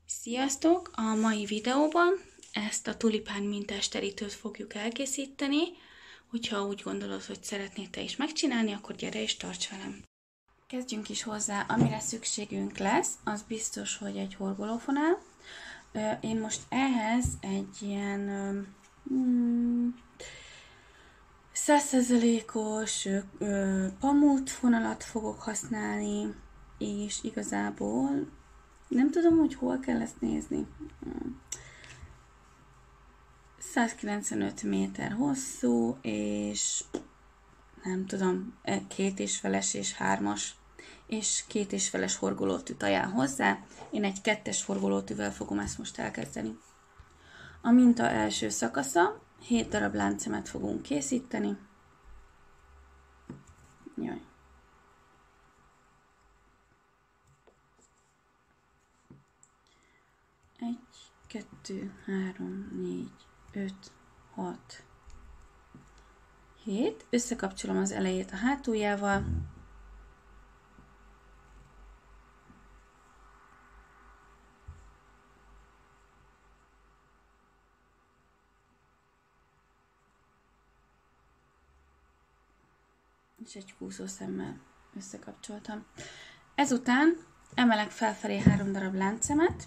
Sziasztok! A mai videóban ezt a tulipán mintás terítőt fogjuk elkészíteni. Hogyha úgy gondolod, hogy szeretnéd te is megcsinálni, akkor gyere és tarts velem! Kezdjünk is hozzá, amire szükségünk lesz, az biztos, hogy egy horgolófonál. Én most ehhez egy ilyen 100%-os pamutfonalat fogok használni, és igazából nem tudom, hogy hol kell ezt nézni. 195 méter hosszú, és nem tudom, 2,5-es és 3-as, és 2,5-es horgolótűt ajánl hozzá. Én egy 2-es horgolótűvel fogom ezt most elkezdeni. A minta első szakasza, 7 darab láncszemet fogunk készíteni. Jaj. Egy, 2, 3, 4, 5, 6, 7. Összekapcsolom az elejét a hátuljával. És egy húzószemmel összekapcsoltam. Ezután emelek felfelé 3 darab láncszemet.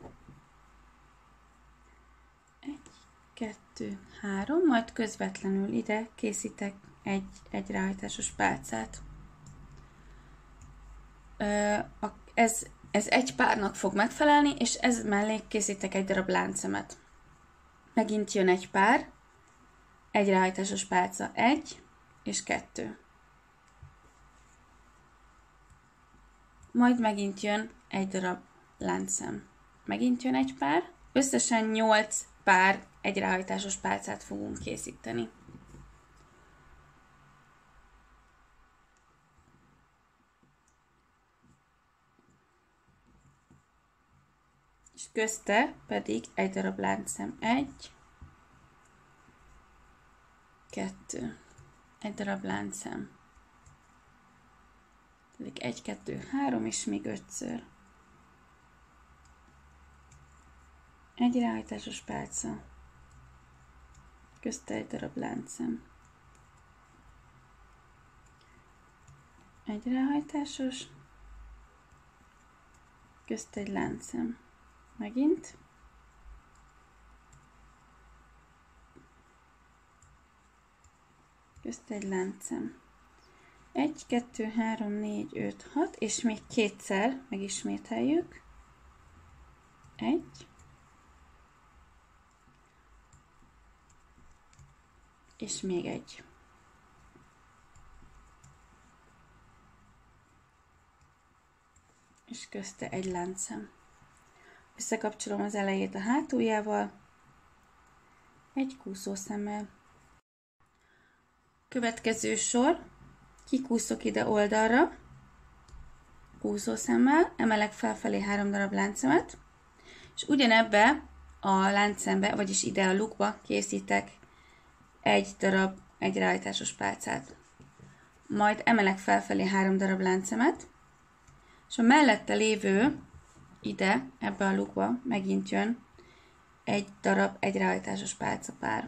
1, 2, 3, majd közvetlenül ide készítek egy egyráhajtásos pálcát. Ez egy párnak fog megfelelni, és ez mellé készítek egy darab láncszemet. Megint jön egy pár, egyráhajtásos pálca 1 és 2. Majd megint jön egy darab láncszem. Megint jön egy pár. Összesen 8 pár egyráhajtásos pálcát fogunk készíteni. És közte pedig egy darab láncszem. 1, 2, egy darab láncszem. Pedig 1, 2, 3, és még 5-ször. Egy ráhajtásos pálca. Közte egy darab láncszem. Egy ráhajtásos. Közte egy láncszem. Megint. Közte egy láncszem. 1, 2, 3, 4, 5, 6, és még kétszer megismételjük. 1, és még egy. És közte egy láncszem. Összekapcsolom az elejét a hátuljával, egy kúszószemmel. Következő sor, kikúszok ide oldalra, kúszószemmel, emelek felfelé 3 darab láncszemet, és ugyanebbe a láncszembe, vagyis ide a lukba készítek egy darab egyráhajtásos pálcát. Majd emelek felfelé 3 darab láncszemet, és a mellette lévő ide, ebbe a lukba megint jön egy darab egyráhajtásos pálcapár.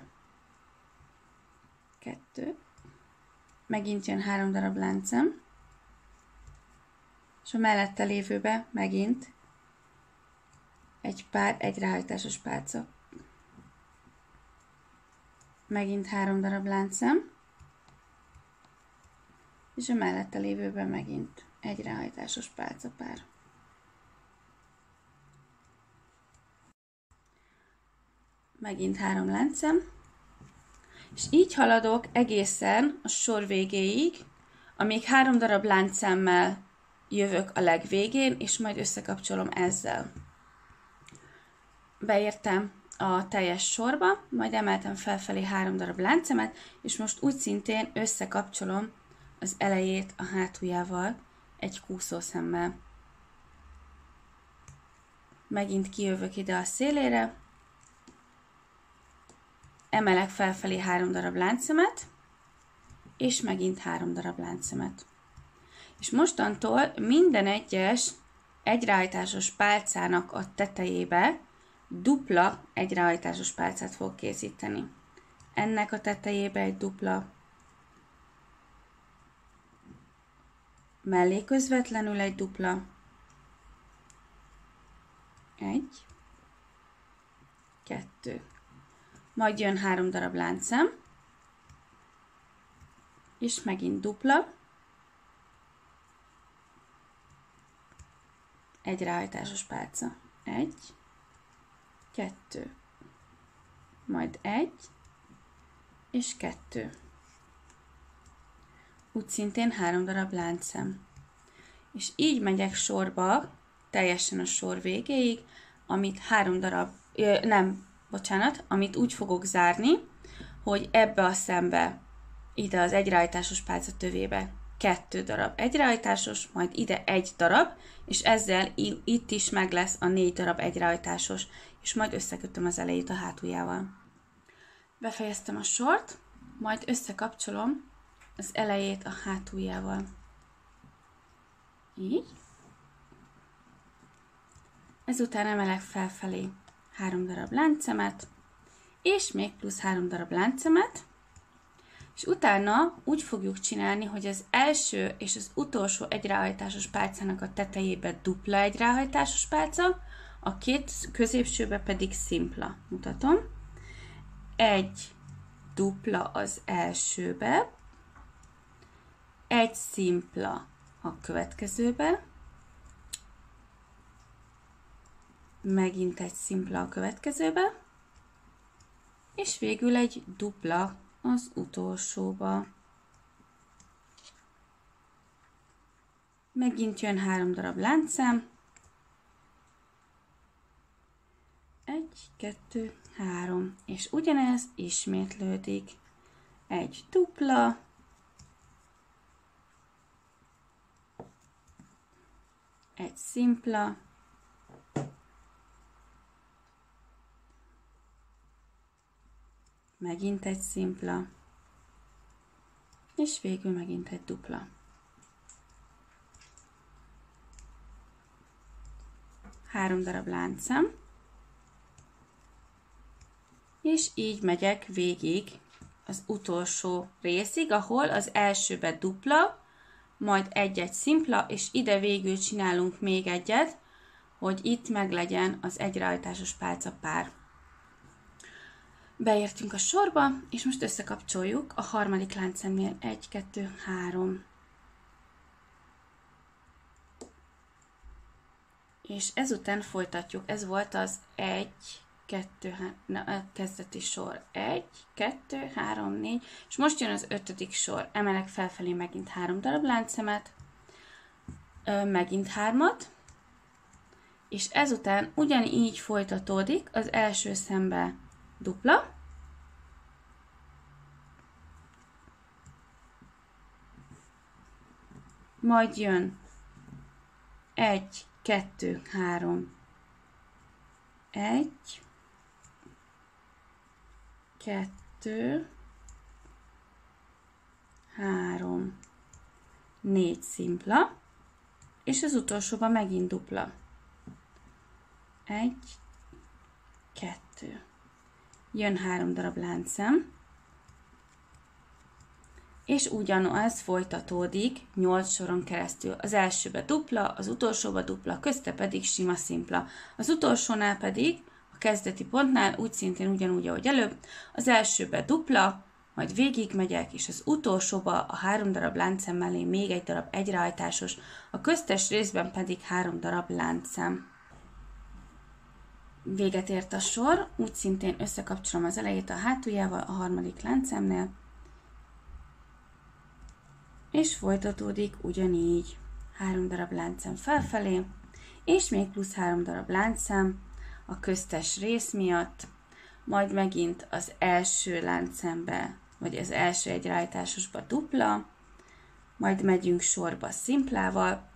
2. Megint jön 3 darab láncszem, és a mellette lévőbe megint egy pár egyráhajtásos pálca. Megint 3 darab láncszem, és a mellette lévőben megint egy ráhajtásos pálcapár. Megint 3 láncszem, és így haladok egészen a sor végéig, amíg 3 darab láncszemmel jövök a legvégén, és majd összekapcsolom ezzel. Beértem a teljes sorba, majd emeltem felfelé 3 darab láncszemet, és most úgy szintén összekapcsolom az elejét a hátuljával egy kúszószemmel. Megint kijövök ide a szélére, emelek felfelé 3 darab láncszemet, és megint 3 darab láncszemet. És mostantól minden egyes egyráhajtásos pálcának a tetejébe dupla egyráhajtásos pálcát fog készíteni. Ennek a tetejébe egy dupla, mellé közvetlenül egy dupla, egy, kettő. Majd jön 3 darab láncszem, és megint dupla, egy ráhajtásos pálca. Egy, kettő. Majd egy, és kettő. Úgy szintén 3 darab láncszem. És így megyek sorba, teljesen a sor végéig, amit 3 darab, amit úgy fogok zárni, hogy ebbe a szembe, ide az egyráhajtásos pálca tövébe 2 darab egyráhajtásos, majd ide 1 darab, és ezzel itt is meg lesz a 4 darab egyráhajtásos, és majd összekötöm az elejét a hátuljával. Befejeztem a sort, majd összekapcsolom az elejét a hátuljával. Így. Ezután emelek felfelé 3 darab láncszemet, és még plusz 3 darab láncszemet, és utána úgy fogjuk csinálni, hogy az első és az utolsó egyráhajtásos pálcának a tetejébe dupla egyráhajtásos pálca, a két középsőbe pedig szimpla. Mutatom. Egy dupla az elsőbe, egy szimpla a következőbe, megint egy szimpla a következőbe, és végül egy dupla az utolsóba. Megint jön 3 darab láncszem. 1, 2, 3. És ugyanez ismétlődik. Egy dupla, egy szimpla, megint egy szimpla, és végül megint egy dupla. 3 darab láncszem, és így megyek végig az utolsó részig, ahol az elsőbe dupla, majd egy-egy szimpla, és ide végül csinálunk még egyet, hogy itt meglegyen az egyráhajtásos pálca pár. Beértünk a sorba, és most összekapcsoljuk a harmadik láncszemnél. 1, 2, 3. És ezután folytatjuk. Ez volt az 1, 2, kezdeti sor. 1, 2, 3, 4. És most jön az 5. sor. Emelek felfelé megint 3 darab láncszemet, megint 3-at, és ezután ugyanígy folytatódik az első szembe dupla, majd jön 1, 2, 3, 1, 2, 3, 4 szimpla, és az utolsóban megint dupla. 1, 2. Jön 3 darab láncszem, és ugyanaz folytatódik 8 soron keresztül. Az elsőbe dupla, az utolsóba dupla, közte pedig sima szimpla. Az utolsónál pedig, a kezdeti pontnál úgy szintén ugyanúgy, ahogy előbb, az elsőbe dupla, majd végig megyek, és az utolsóba a 3 darab láncszem mellé még egy darab egyráhajtásos, a köztes részben pedig 3 darab láncszem. Véget ért a sor, úgy szintén összekapcsolom az elejét a hátuljával a harmadik láncszemnél, és folytatódik ugyanígy. 3 darab láncszem felfelé, és még plusz 3 darab láncszem a köztes rész miatt, majd megint az első láncszembe, vagy az első egyráhajtásosba dupla, majd megyünk sorba szimplával,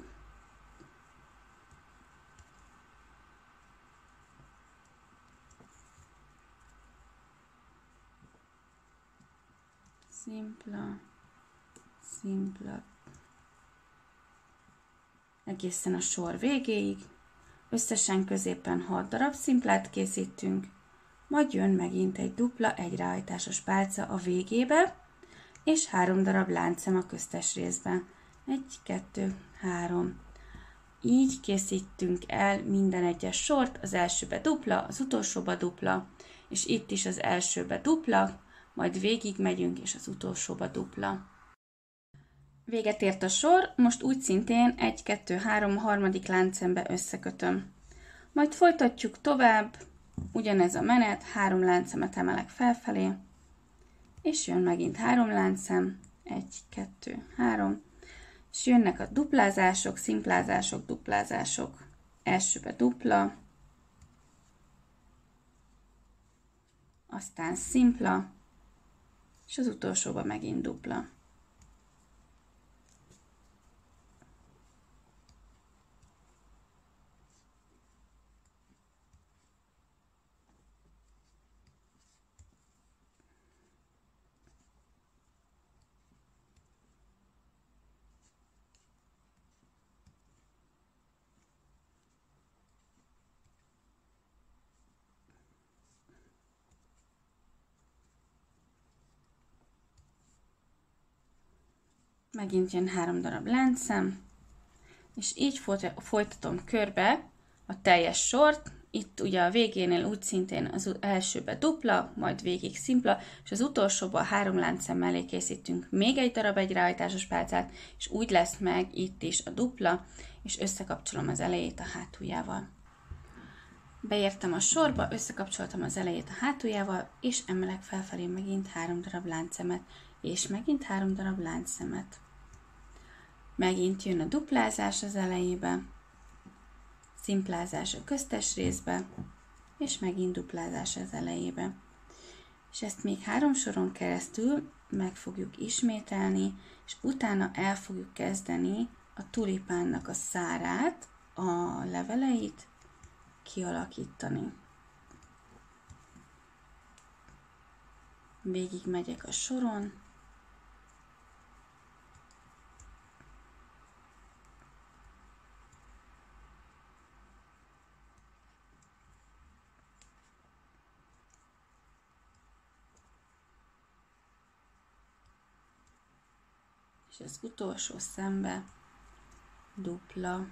szimpla, szimpla, egészen a sor végéig. Összesen középen 6 darab szimplát készítünk, majd jön megint egy dupla egyráhajtásos pálca a végébe, és 3 darab láncszem a köztes részben. 1, 2, 3. Így készítünk el minden egyes sort, az elsőbe dupla, az utolsóba dupla, és itt is az elsőbe dupla, majd végig megyünk, és az utolsóba dupla. Véget ért a sor, most úgy szintén 1, 2, 3 harmadik láncszembe összekötöm. Majd folytatjuk tovább, ugyanez a menet, 3 láncszemet emelek felfelé, és jön megint 3 láncszem, 1, 2, 3, és jönnek a duplázások, szimplázások, duplázások. Elsőbe dupla, aztán szimpla, és az utolsóba megint dupla. Megint jön 3 darab láncszem, és így folytatom körbe a teljes sort. Itt ugye a végénél úgy szintén az elsőbe dupla, majd végig szimpla, és az utolsóban 3 láncszem mellé készítünk még egy darab egyráhajtásos pálcát, és úgy lesz meg itt is a dupla, és összekapcsolom az elejét a hátuljával. Beértem a sorba, összekapcsoltam az elejét a hátuljával, és emelek felfelé megint 3 darab láncszemet, és megint 3 darab láncszemet. Megint jön a duplázás az elejébe, szimplázás a köztes részbe, és megint duplázás az elejébe. És ezt még 3 soron keresztül meg fogjuk ismételni, és utána el fogjuk kezdeni a tulipánnak a szárát, a leveleit kialakítani. Végig megyek a soron, és az utolsó szembe dupla,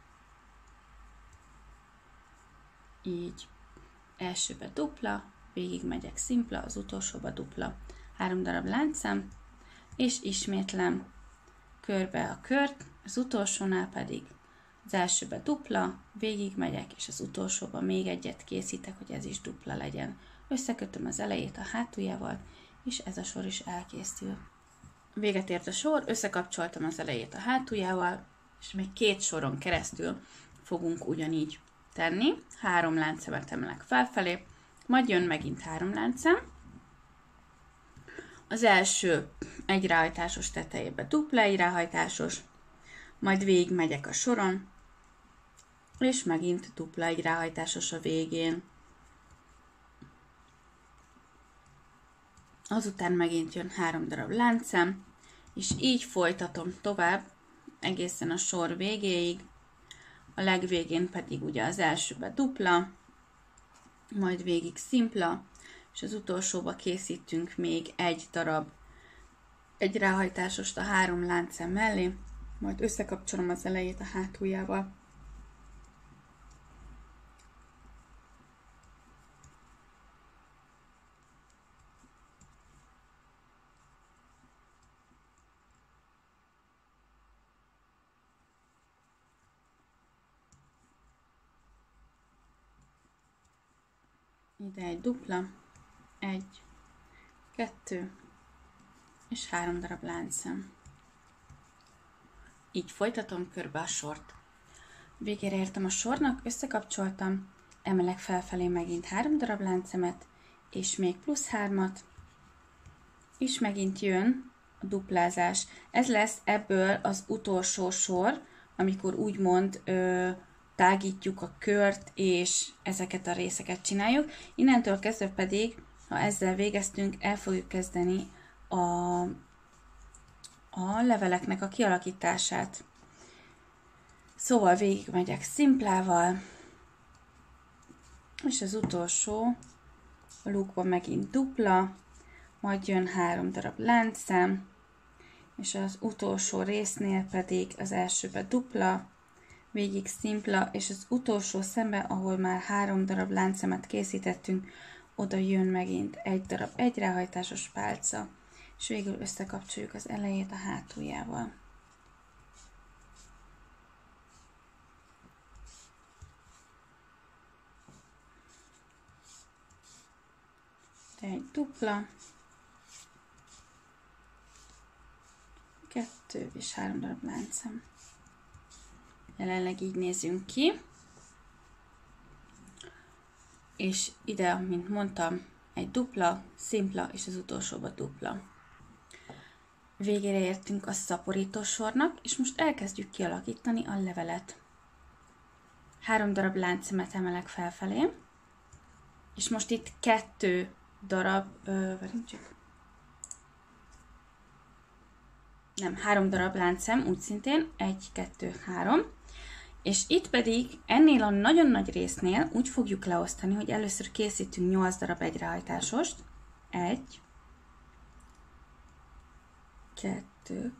így elsőbe dupla, végig megyek szimpla, az utolsóba dupla, 3 darab láncszem, és ismétlem körbe a kört, az utolsónál pedig az elsőbe dupla, végig megyek, és az utolsóba még egyet készítek, hogy ez is dupla legyen. Összekötöm az elejét a hátuljával, és ez a sor is elkészül. Véget ért a sor, összekapcsoltam az elejét a hátuljával, és még 2 soron keresztül fogunk ugyanígy tenni. 3 láncszemet emelek felfelé, majd jön megint 3 láncszem. Az első egyráhajtásos tetejébe dupla egyráhajtásos, majd végig megyek a soron, és megint dupla egyráhajtásos a végén. Azután megint jön 3 darab láncszem, és így folytatom tovább egészen a sor végéig. A legvégén pedig ugye az elsőbe dupla, majd végig szimpla, és az utolsóba készítünk még egy darab egyráhajtásost a 3 láncszem mellé, majd összekapcsolom az elejét a hátuljával. Ide egy dupla, 1, 2 és 3 darab láncszem. Így folytatom körbe a sort. Végére értem a sornak, összekapcsoltam, emelek felfelé megint 3 darab láncszemet, és még plusz 3-at, és megint jön a duplázás. Ez lesz ebből az utolsó sor, amikor úgymond tágítjuk a kört, és ezeket a részeket csináljuk. Innentől kezdve pedig, ha ezzel végeztünk, el fogjuk kezdeni a leveleknek a kialakítását. Szóval végigmegyek szimplával, és az utolsó lukban megint dupla, majd jön 3 darab láncszem, és az utolsó résznél pedig az elsőbe dupla, végig szimpla, és az utolsó szembe, ahol már 3 darab láncszemet készítettünk, oda jön megint 1 darab egyrehajtásos pálca, és végül összekapcsoljuk az elejét a hátuljával. Egy dupla, 2 és 3 darab láncszem. Jelenleg így nézünk ki. És ide, mint mondtam, egy dupla, szimpla, és az utolsóba dupla. Végére értünk a szaporító sornak, és most elkezdjük kialakítani a levelet. 3 darab láncszemet emelek felfelé, és most itt 2 darab, 3 darab láncszem, úgy szintén, 1, 2, 3, és itt pedig ennél a nagyon nagy résznél úgy fogjuk leosztani, hogy először készítünk 8 darab egyrehajtásost, 1, 2,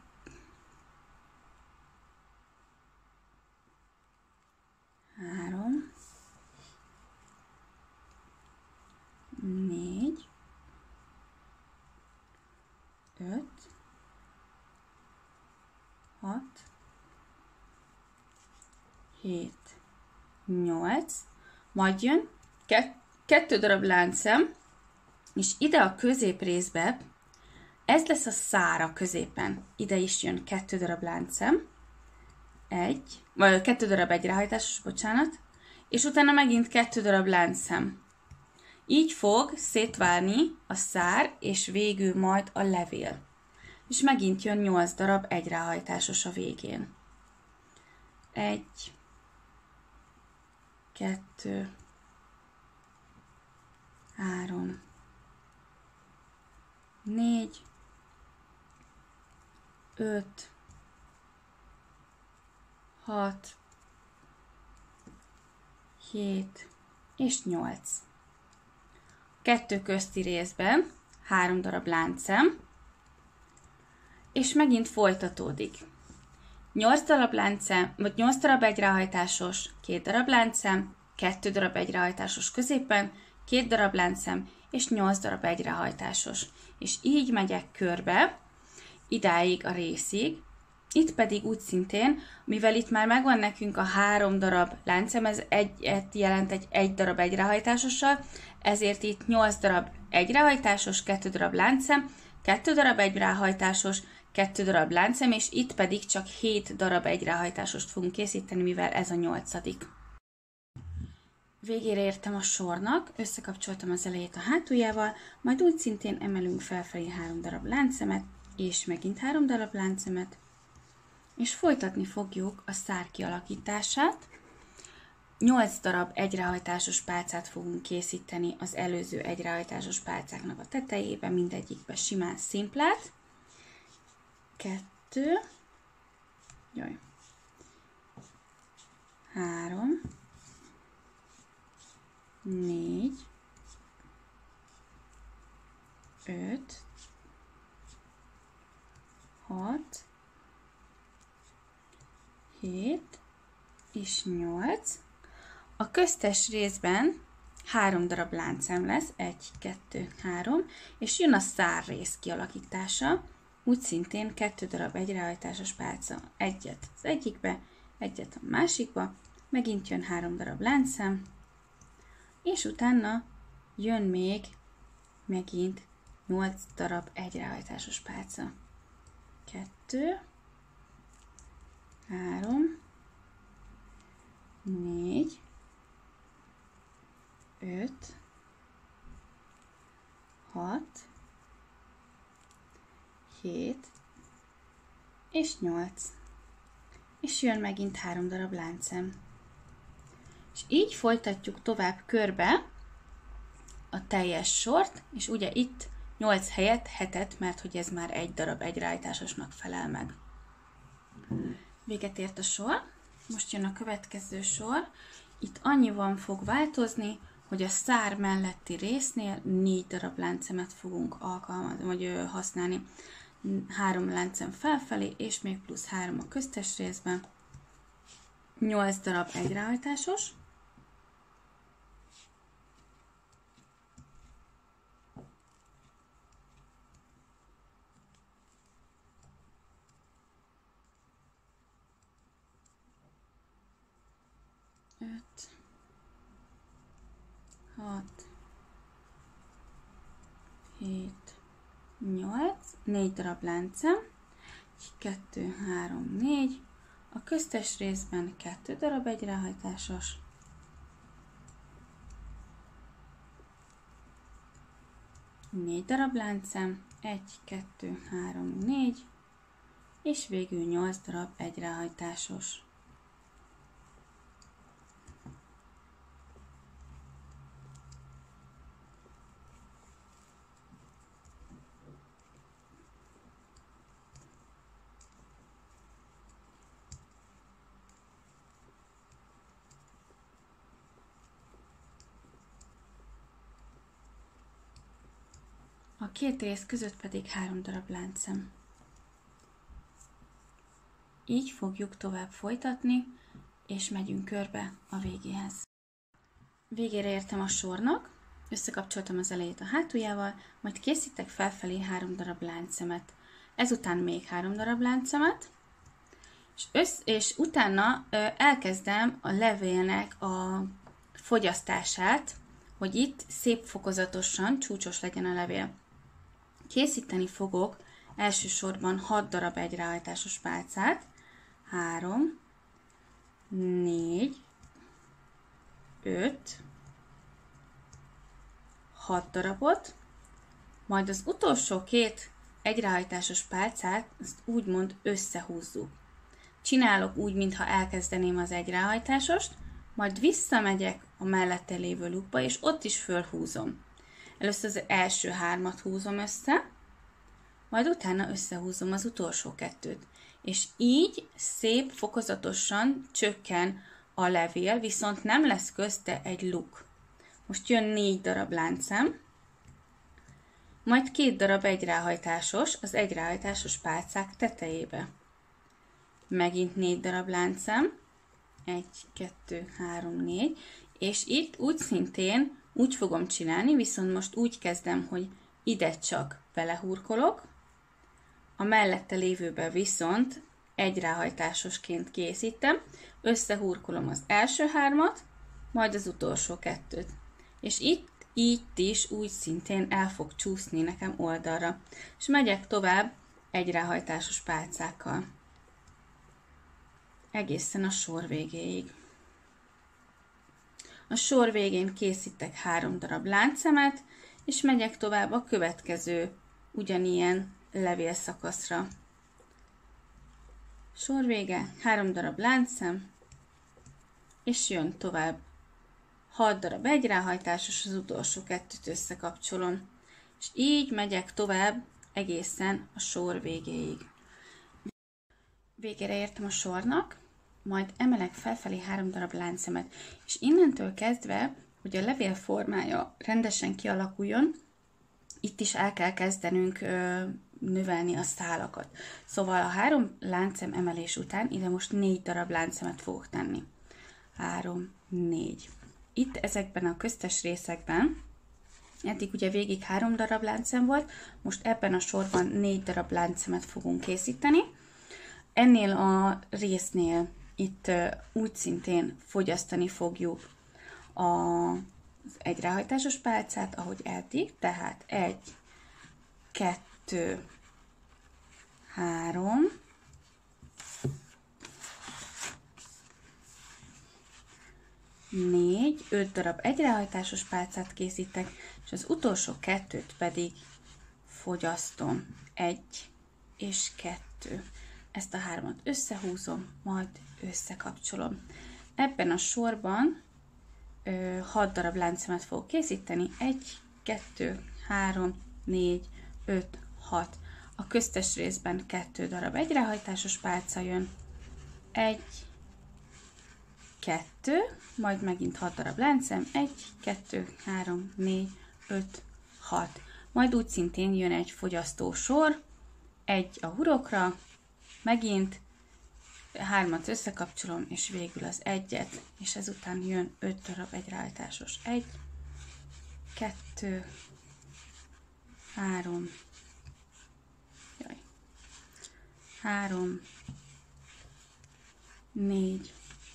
3, 4, 5, 6, 7, 8, majd jön 2 darab láncszem, és ide a középrészbe, ez lesz a szára középen, ide is jön 2 darab láncszem, 2 darab egyrehajtásos, bocsánat, és utána megint 2 darab láncszem. Így fog szétválni a szár, és végül majd a levél. És megint jön 8 darab egyrehajtásos a végén. 1, 2, 3, 4, 5, 6, 7 és 8. 2 közti részben 3 darab láncszem, és megint folytatódik. 8 darab láncszem, vagy 8 darab egyrehajtásos, 2 darab láncszem, 2 darab egyrehajtásos középen, 2 darab láncszem, és 8 darab egyrehajtásos. És így megyek körbe, idáig a részig. Itt pedig úgy szintén, mivel itt már megvan nekünk a 3 darab láncszem, ez egyet jelent egy darab egyrehajtásossal, ezért itt 8 darab egyrehajtásos, 2 darab láncszem, 2 darab egyrehajtásos, 2 darab láncszem, és itt pedig csak 7 darab egyrehajtásost fogunk készíteni, mivel ez a 8. Végére értem a sornak, összekapcsoltam az elejét a hátuljával, majd úgy szintén emelünk felfelé 3 darab láncszemet, és megint 3 darab láncszemet, és folytatni fogjuk a szár kialakítását. 8 darab egyrehajtásos pálcát fogunk készíteni az előző egyrehajtásos pálcáknak a tetejébe, mindegyikbe simán szimplát. 2, 3, 4, 5, 6, 7 és 8. A köztes részben 3 darab láncszem lesz, 1, 2, 3, és jön a szár rész kialakítása, úgy szintén 2 darab egyrehajtásos pálca, egyet az egyikbe, egyet a másikba, megint jön 3 darab láncszem, és utána jön még megint 8 darab egyrehajtásos pálca. 2, 3, 4, 5, 6, 7 és 8. És jön megint 3 darab láncszem. És így folytatjuk tovább körbe a teljes sort, és ugye itt 8 helyett 7-et, mert hogy ez már 1 darab egyrehajtásosnak felel meg. Véget ért a sor, Most jön a következő sor. Itt annyiban fog változni, hogy a szár melletti résznél 4 darab láncemet fogunk alkalmazni, vagy használni. 3 láncem felfelé, és még plusz 3 a köztes részben. 8 darab egyráhajtásos. Öt, 6, 7, 8, 4 darab láncem, 2, 3, 4, a köztes részben 2 darab egyráhajtásos, 4 darab láncem, 1, 2, 3, 4, és végül 8 darab egyráhajtásos. A két rész között pedig 3 darab láncszem. Így fogjuk tovább folytatni, és megyünk körbe a végéhez. Végére értem a sornak, összekapcsoltam az elejét a hátuljával, majd készítek felfelé 3 darab láncszemet. Ezután még 3 darab láncszemet, és utána elkezdem a levélnek a fogyasztását, hogy itt szép fokozatosan csúcsos legyen a levél. Készíteni fogok elsősorban 6 darab egyráhajtásos pálcát, 3, 4, 5, 6 darabot, majd az utolsó 2 egyráhajtásos pálcát azt úgymond összehúzzuk. Csinálok úgy, mintha elkezdeném az egyráhajtásost, majd visszamegyek a mellette lévő lukba, és ott is fölhúzom. Először az első 3-at húzom össze, majd utána összehúzom az utolsó 2-t. És így szép, fokozatosan csökken a levél, viszont nem lesz közte egy luk. Most jön 4 darab láncszem, majd 2 darab egyráhajtásos, az egyráhajtásos pálcák tetejébe. Megint 4 darab láncszem, 1, 2, 3, 4, és itt úgy szintén úgy fogom csinálni, viszont most úgy kezdem, hogy ide csak belehurkolok, a mellette lévőbe viszont egyráhajtásosként készítem, összehurkolom az első 3-at, majd az utolsó 2-t. És itt is úgy szintén el fog csúszni nekem oldalra. És megyek tovább egyráhajtásos pálcákkal. Egészen a sor végéig. A sor végén készítek 3 darab láncszemet, és megyek tovább a következő ugyanilyen levélszakaszra. Sor vége, 3 darab láncszem, és jön tovább 6 darab egyráhajtásos, az utolsó 2-t összekapcsolom. És így megyek tovább egészen a sor végéig. Végére értem a sornak, majd emelek felfelé 3 darab láncszemet, és innentől kezdve, hogy a levél formája rendesen kialakuljon, itt is el kell kezdenünk növelni a szálakat. Szóval a 3 láncszem emelés után ide most 4 darab láncszemet fogok tenni. 3, 4. Itt ezekben a köztes részekben, eddig ugye végig 3 darab láncszem volt, most ebben a sorban 4 darab láncszemet fogunk készíteni. Ennél a résznél itt úgy szintén fogyasztani fogjuk az egyráhajtásos pálcát, ahogy eddig, tehát 1, 2, 3, 4, 5 darab egyráhajtásos pálcát készítek, és az utolsó 2-t pedig fogyasztom. 1 és 2. Ezt a 3-at összehúzom, majd összekapcsolom. Ebben a sorban 6 darab láncszemet fogok készíteni. 1, 2, 3, 4, 5, 6. A köztes részben 2 darab egyráhajtásos pálca jön. 1, 2, majd megint 6 darab láncszem, 1, 2, 3, 4, 5, 6. Majd úgy szintén jön egy fogyasztó sor, 1 a hurokra, megint 3-at összekapcsolom, és végül az 1-et, és ezután jön 5 darab egyreállításos. 1, 2, 3, 3, 4,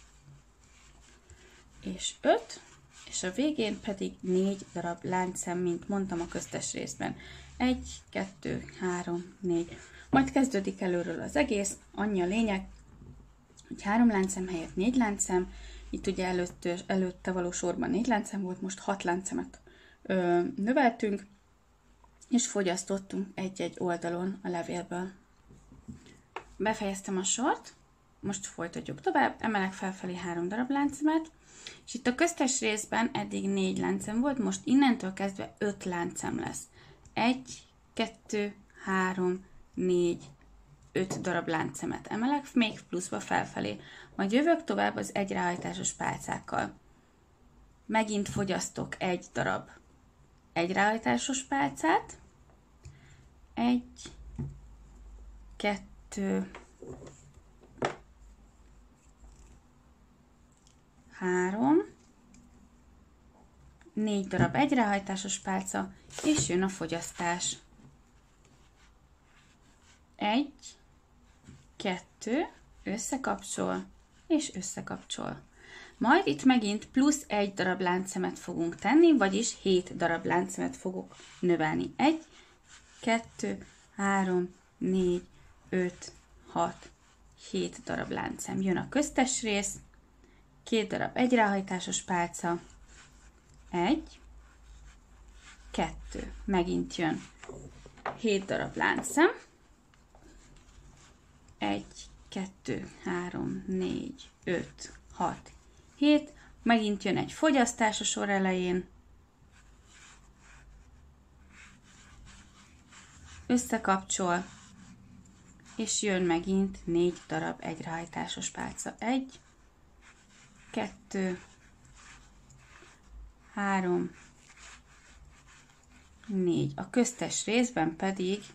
és 5, és a végén pedig 4 darab láncszem, mint mondtam a köztes részben. 1, 2, 3, 4. Majd kezdődik előről az egész, annyi a lényeg, hogy 3 láncszem helyett 4 láncszem, itt ugye előtte való sorban 4 láncszem volt, most 6 láncszemet növeltünk, és fogyasztottunk egy-egy oldalon a levélből. Befejeztem a sort, most folytatjuk tovább, emelek felfelé 3 darab láncemet, és itt a köztes részben eddig 4 láncem volt, most innentől kezdve 5 láncem lesz. 1, 2, 3, 4, 5 darab láncemet emelek, még pluszba felfelé. Majd jövök tovább az egyreállításos pálcákkal. Megint fogyasztok 1 darab egyreállításos pálcát. 1, 2, 3, 4 darab egyrehajtásos pálca, és jön a fogyasztás. 1, 2, összekapcsol, és összekapcsol. Majd itt megint plusz 1 darab láncszemet fogunk tenni, vagyis 7 darab láncszemet fogok növelni. 1, 2, 3, 4, 5, 6, 7 darab láncszem. Jön a köztes rész, 2 darab egyrehajtásos pálca, 1, 2, megint jön 7 darab láncszem, 1, 2, 3, 4, 5, 6, 7, megint jön egy fogyasztás a sor elején, összekapcsol, és jön megint 4 darab egyrehajtásos pálca. 1, 2, 3, 4. A köztes részben pedig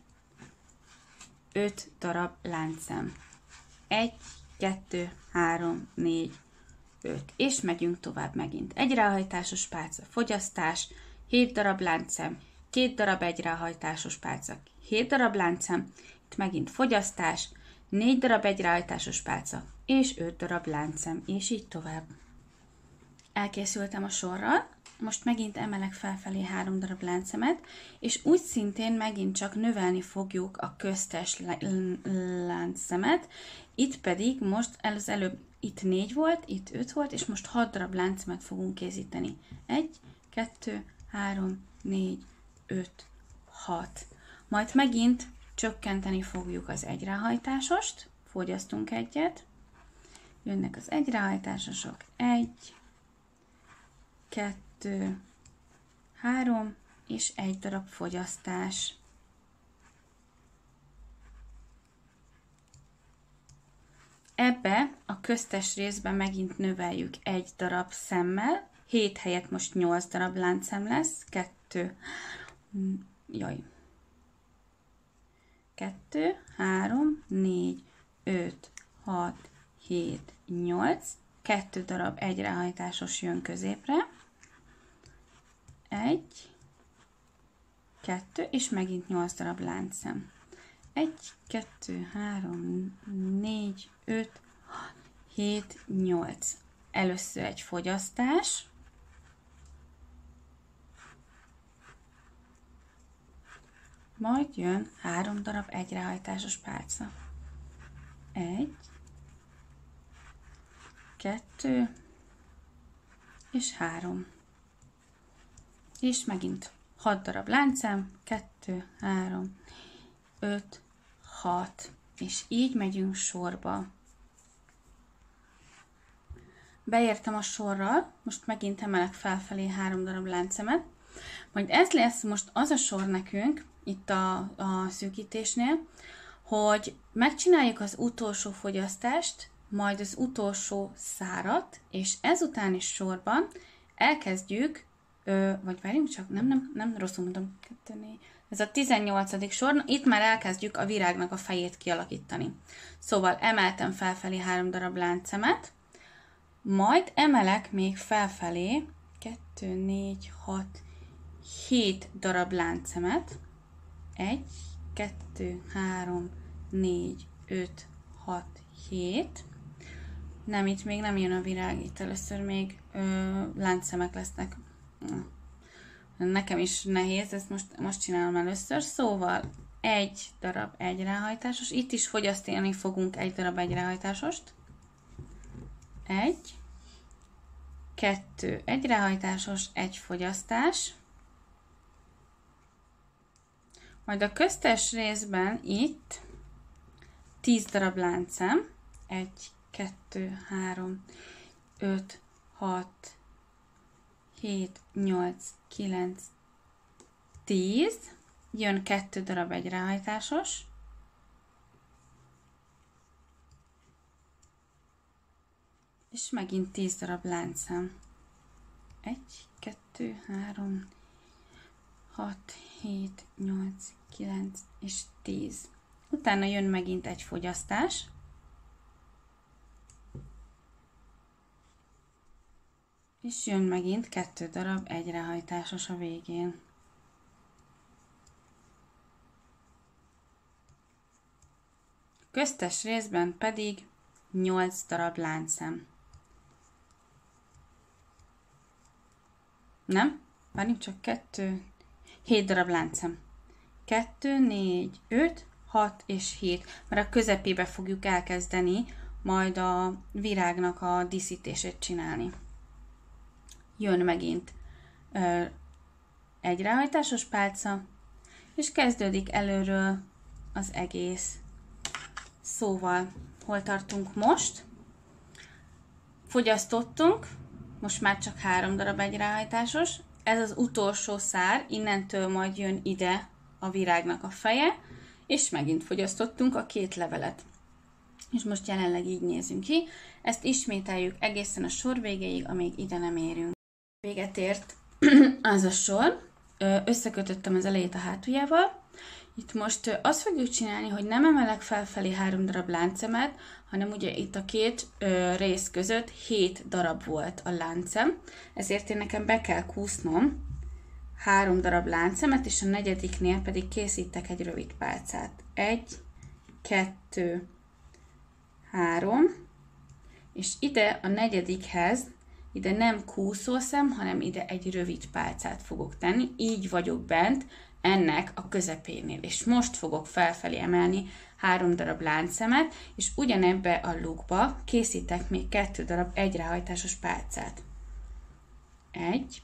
5 darab láncszem. 1, 2, 3, 4, 5. És megyünk tovább megint. Egyrehajtásos pálca, fogyasztás, 7 darab láncszem, 2 darab egyrehajtásos pálca, 7 darab láncszem, itt megint fogyasztás, 4 darab egyrehajtásos pálca, és 5 darab láncszem, és így tovább. Elkészültem a sorral, most megint emelek felfelé 3 darab láncemet, és úgy szintén megint csak növelni fogjuk a köztes láncszemet, itt pedig most előbb itt 4 volt, itt 5 volt, és most 6 darab láncemet fogunk készíteni. 1, 2, 3, 4, 5, 6. Majd megint csökkenteni fogjuk az egyrehajtásost, fogyasztunk egyet, jönnek az egyrehajtásosok, 1, 2, 3, és 1 darab fogyasztás. Ebbe a köztes részben megint növeljük 1 darab szemmel, 7 helyett most 8 darab láncszem lesz, 2, 3, 4, 5, 6, 7, 8, 2 darab egyrehajtásos jön középre, 1, 2, és megint 8 darab láncszem. 1, 2, 3, 4, 5, 6, 7, 8. Először egy fogyasztás, majd jön 3 darab egyrehajtásos pálca. 1, 2, és 3. És megint 6 darab láncszem, 2, 3, 5, 6, és így megyünk sorba. Beértem a sorral, most megint emelek felfelé 3 darab láncemet, majd ez lesz most az a sor nekünk, itt a szűkítésnél, hogy megcsináljuk az utolsó fogyasztást, majd az utolsó szárat, és ezután is sorban elkezdjük, vagy várjunk csak, nem rosszul mondom, 2, 4, ez a 18. sor, itt már elkezdjük a virágnak a fejét kialakítani. Szóval emeltem felfelé 3 darab láncszemet, majd emelek még felfelé 2, 4, 6, 7 darab láncszemet, 1, 2, 3, 4, 5, 6, 7. Nem, itt még nem jön a virág, itt először még láncszemek lesznek. Nekem is nehéz, ezt most csinálom először. Szóval 1 darab egyráhajtásos, itt is fogyasztani fogunk 1 darab egyráhajtásost. 1, 2 egyráhajtásos, 1 fogyasztás. Majd a köztes részben itt 10 darab láncszem, 1, 2, 3, 5, 6, 7, 8, 9, 10, jön 2 darab egyráhajtásos, és megint 10 darab láncszem. 1, 2, 3, 6, 7, 8, 9 és 10. Utána jön megint egy fogyasztás. És jön megint 2 darab egyráhajtásos a végén. Köztes részben pedig 8 darab láncszem. Nem? Várjunk csak 7 darab láncszem. 2, 4, 5, 6 és 7. Mert a közepébe fogjuk elkezdeni majd a virágnak a díszítését csinálni. Jön megint egy ráhajtásos pálca, és kezdődik előről az egész. Szóval, hol tartunk most? Fogyasztottunk, most már csak 3 darab egyráhajtásos. Ez az utolsó szár, innentől majd jön ide a virágnak a feje, és megint fogyasztottunk a 2 levelet. És most jelenleg így nézünk ki. Ezt ismételjük egészen a sor végéig, amíg ide nem érünk. Véget ért az a sor. Összekötöttem az elejét a hátuljával. Itt most azt fogjuk csinálni, hogy nem emelek felfelé 3 darab láncszemet, hanem ugye itt a 2 rész között 7 darab volt a láncszem, ezért én nekem be kell kúsznom 3 darab láncszemet, és a negyediknél pedig készítek egy rövid pálcát. 1, 2, 3, és ide a negyedikhez ide nem kúszószem, hanem ide egy rövid pálcát fogok tenni, így vagyok bent ennek a közepénél, és most fogok felfelé emelni 3 darab láncszemet, és ugyanebbe a lukba készítek még 2 darab egyráhajtásos pálcát. 1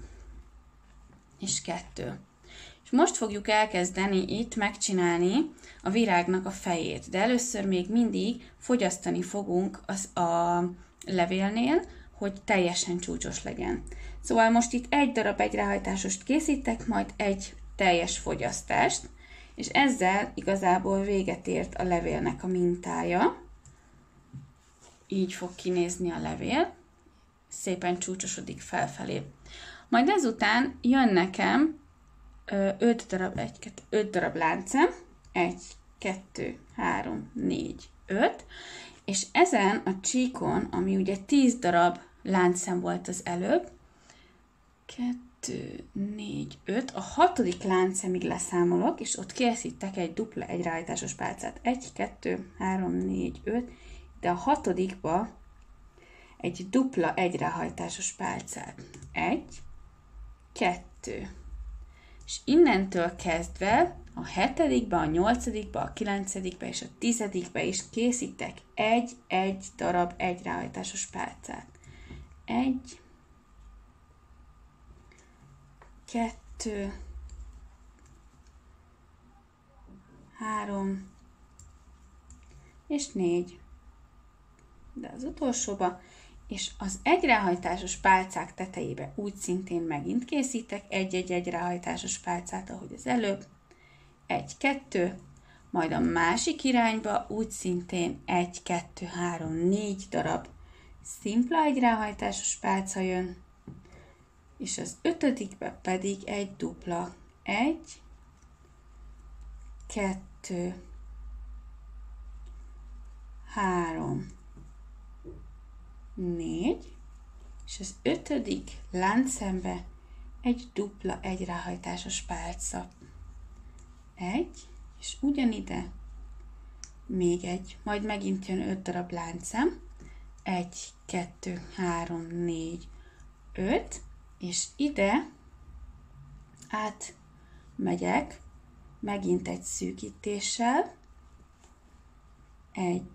és 2. És most fogjuk elkezdeni itt megcsinálni a virágnak a fejét, de először még mindig fogyasztani fogunk a levélnél, hogy teljesen csúcsos legyen. Szóval most itt 1 darab egyráhajtásost készítek, majd egy teljes fogyasztást, és ezzel igazából véget ért a levélnek a mintája. Így fog kinézni a levél, szépen csúcsosodik felfelé. Majd ezután jön nekem 5 darab láncszem, 1, 2, 3, 4, 5, és ezen a csíkon, ami ugye 10 darab láncszem volt az előbb, 2, 4, 5, a 6. láncszemig leszámolok, és ott készítek egy dupla egyráhajtásos pálcát. 1, 2, 3, 4, 5, de a 6. egy dupla egyráhajtásos pálcát. 1, 2, és innentől kezdve a 7., a 8., a 9. és a 10. is készítek egy darab egyráhajtásos pálcát. 1, 2, 3 és 4. De az utolsóba, és az egyráhajtásos pálcák tetejébe úgy szintén megint készítek egy ráhajtásos pálcát, ahogy az előbb. 1, 2, majd a másik irányba úgy szintén 1, 2, 3, 4 darab szimpla egyráhajtásos pálca jön, és az ötödikbe pedig egy dupla. 1, 2, 3, 4, és az ötödik láncszembe egy dupla egyráhajtásos pálca. 1, és ugyanide még egy, majd megint jön 5 darab láncszem. 1, 2, 3, 4, 5, és ide átmegyek megint egy szűkítéssel. 1,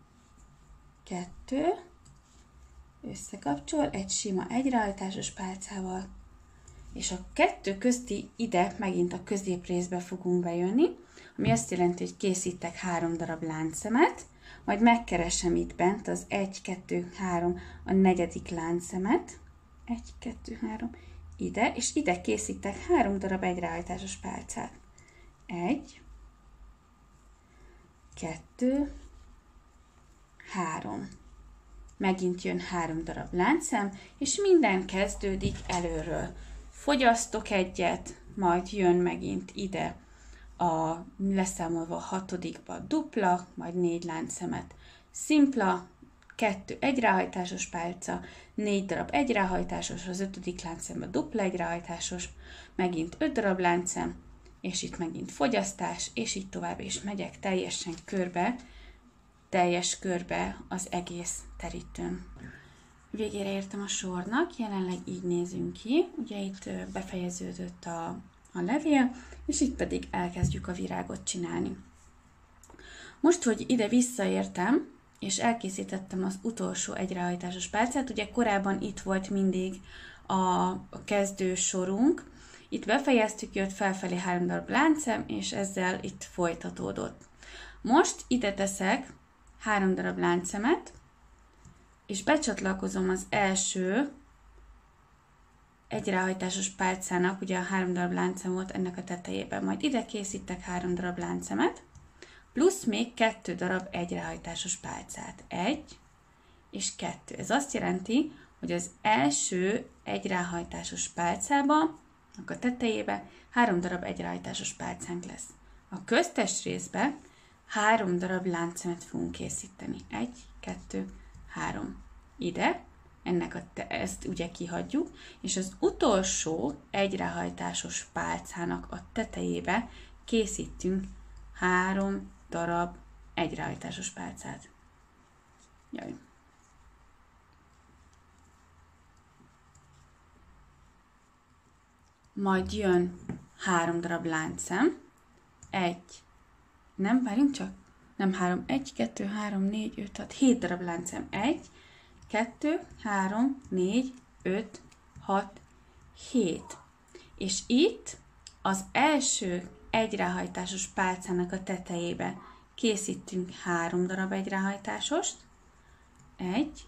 2, összekapcsol egy sima egyráhajtásos pálcával, és a kettő közti ide megint a középrészbe fogunk bejönni, ami azt jelenti, hogy készítek 3 darab láncszemet, majd megkeresem itt bent az 1, 2, 3 a negyedik láncszemet, 1, 2, 3 ide, és ide készítek 3 darab egyráhajtásos pálcát. 1, 2, 3. Megint jön 3 darab láncszem, és minden kezdődik előről. Fogyasztok egyet, majd jön megint ide a leszámolva a hatodikba dupla, majd 4 láncszemet szimpla, 2 egyráhajtásos pálca, 4 darab egyráhajtásos, az ötödik láncszemben dupla egyráhajtásos, megint 5 darab láncszem, és itt megint fogyasztás, és így tovább, és megyek teljesen körbe, teljes körbe az egész terítőn. Végére értem a sornak, jelenleg így nézünk ki, ugye itt befejeződött a levél, és itt pedig elkezdjük a virágot csinálni. Most, hogy ide visszaértem, és elkészítettem az utolsó egyráhajtásos pálcát, ugye korábban itt volt mindig a kezdő sorunk, itt befejeztük, jött felfelé 3 darab láncszem, és ezzel itt folytatódott. Most ide teszek 3 darab láncszemet, és becsatlakozom az első egyráhajtásos pálcának, ugye a 3 darab láncszem volt ennek a tetejében, majd ide készítek 3 darab láncszemet, plusz még 2 darab egyráhajtásos pálcát. 1 és 2. Ez azt jelenti, hogy az első egyráhajtásos pálcában, a tetejébe 3 darab egyráhajtásos pálcánk lesz. A köztes részbe 3 darab láncszemet fogunk készíteni. 1, 2, 3. Ide, ezt ugye kihagyjuk, és az utolsó egyráhajtásos pálcának a tetejébe készítünk 3 darab egyráhajtásos pálcát. Jaj. Majd jön 3 darab láncszem, 1, 2, 3, 4, 5, 6, 7 darab láncszem. 1, 2, 3, 4, 5, 6, 7. És itt az első egyráhajtásos pálcának a tetejébe készítünk 3 darab egyráhajtásost. 1,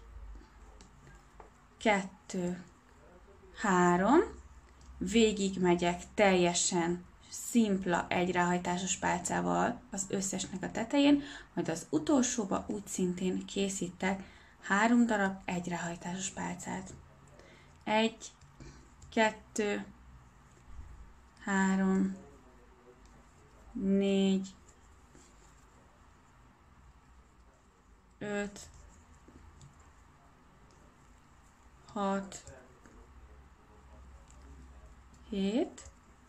2, 3. Végig megyek teljesen szimpla egyráhajtásos pálcával az összesnek a tetején, majd az utolsóba úgy szintén készítek 3 darab egyráhajtásos pálcát. 1, 2, 3, 4, 5, 6, 7,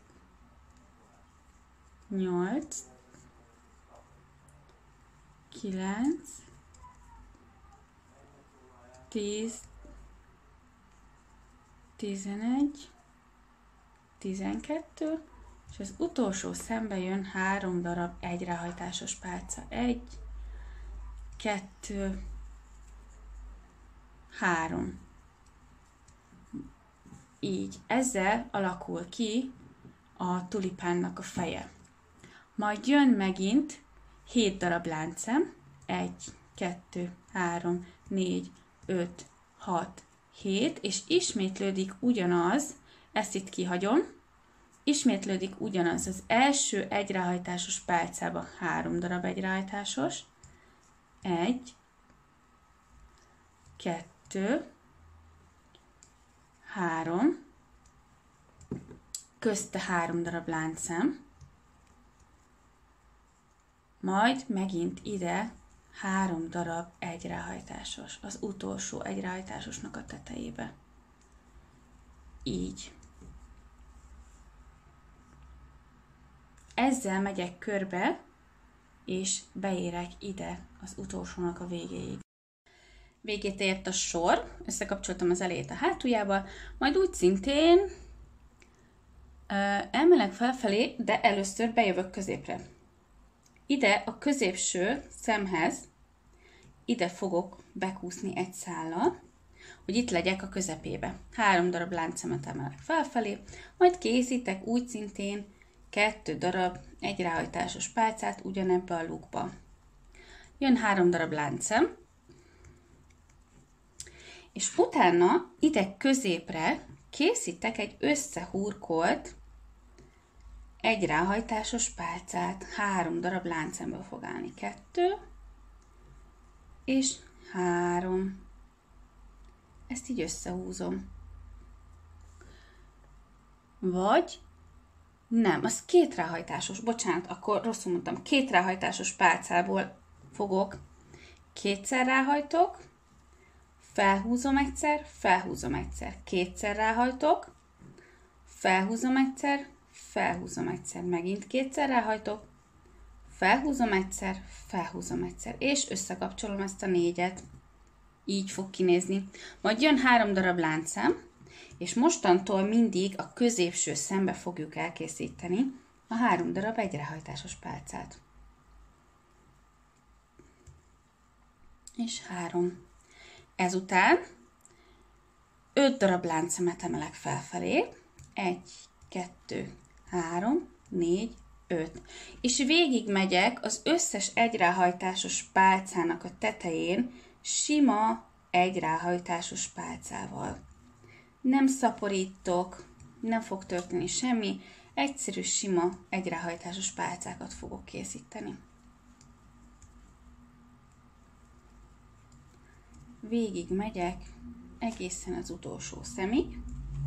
8, 9, 10, 11, 12, és az utolsó szembe jön 3 darab egyráhajtásos pálca. 1, 2, 3. Így, ezzel alakul ki a tulipánnak a feje. Majd jön megint 7 darab láncszem, 1, 2, 3, 4, 5, 6, 7, és ismétlődik ugyanaz, ezt itt kihagyom, ismétlődik ugyanaz az első egyráhajtásos pálcába 3 darab egyráhajtásos, 1, 2, 3, közte 3 darab láncszem, majd megint ide 3 darab egyráhajtásos, az utolsó egyráhajtásosnak a tetejébe. Így. Ezzel megyek körbe, és beérek ide az utolsónak a végéig. Végét ért a sor, összekapcsoltam az elejét a hátuljába, majd úgy szintén emelek felfelé, de először bejövök középre. Ide a középső szemhez, ide fogok bekúszni egy szállal, hogy itt legyek a közepébe. 3 darab láncszemet emelek felfelé, majd készítek úgy szintén 2 darab egyráhajtásos pálcát ugyanebbe a lukba. Jön 3 darab láncszem, és utána ide középre készítek egy összehurkolt egyráhajtásos pálcát. 3 darab láncszemből fog állni. 2 és 3. Ezt így összehúzom. Vagy nem, az 2 ráhajtásos, bocsánat, akkor rosszul mondtam, 2 ráhajtásos pálcából fogok, 2-szer ráhajtok, felhúzom egyszer, 2-szer ráhajtok, felhúzom egyszer, megint 2-szer ráhajtok, felhúzom egyszer, és összekapcsolom ezt a 4-et. Így fog kinézni. Majd jön 3 darab láncszem, és mostantól mindig a középső szembe fogjuk elkészíteni a 3 darab egyráhajtásos pálcát. És 3. Ezután 5 darab láncszemet emelek felfelé. 1, 2, 3, 4, 5. És végig megyek az összes egyráhajtásos pálcának a tetején sima egyráhajtásos pálcával. Nem szaporítok, nem fog történni semmi, egyszerű, sima egyráhajtásos pálcákat fogok készíteni. Végig megyek egészen az utolsó szemig.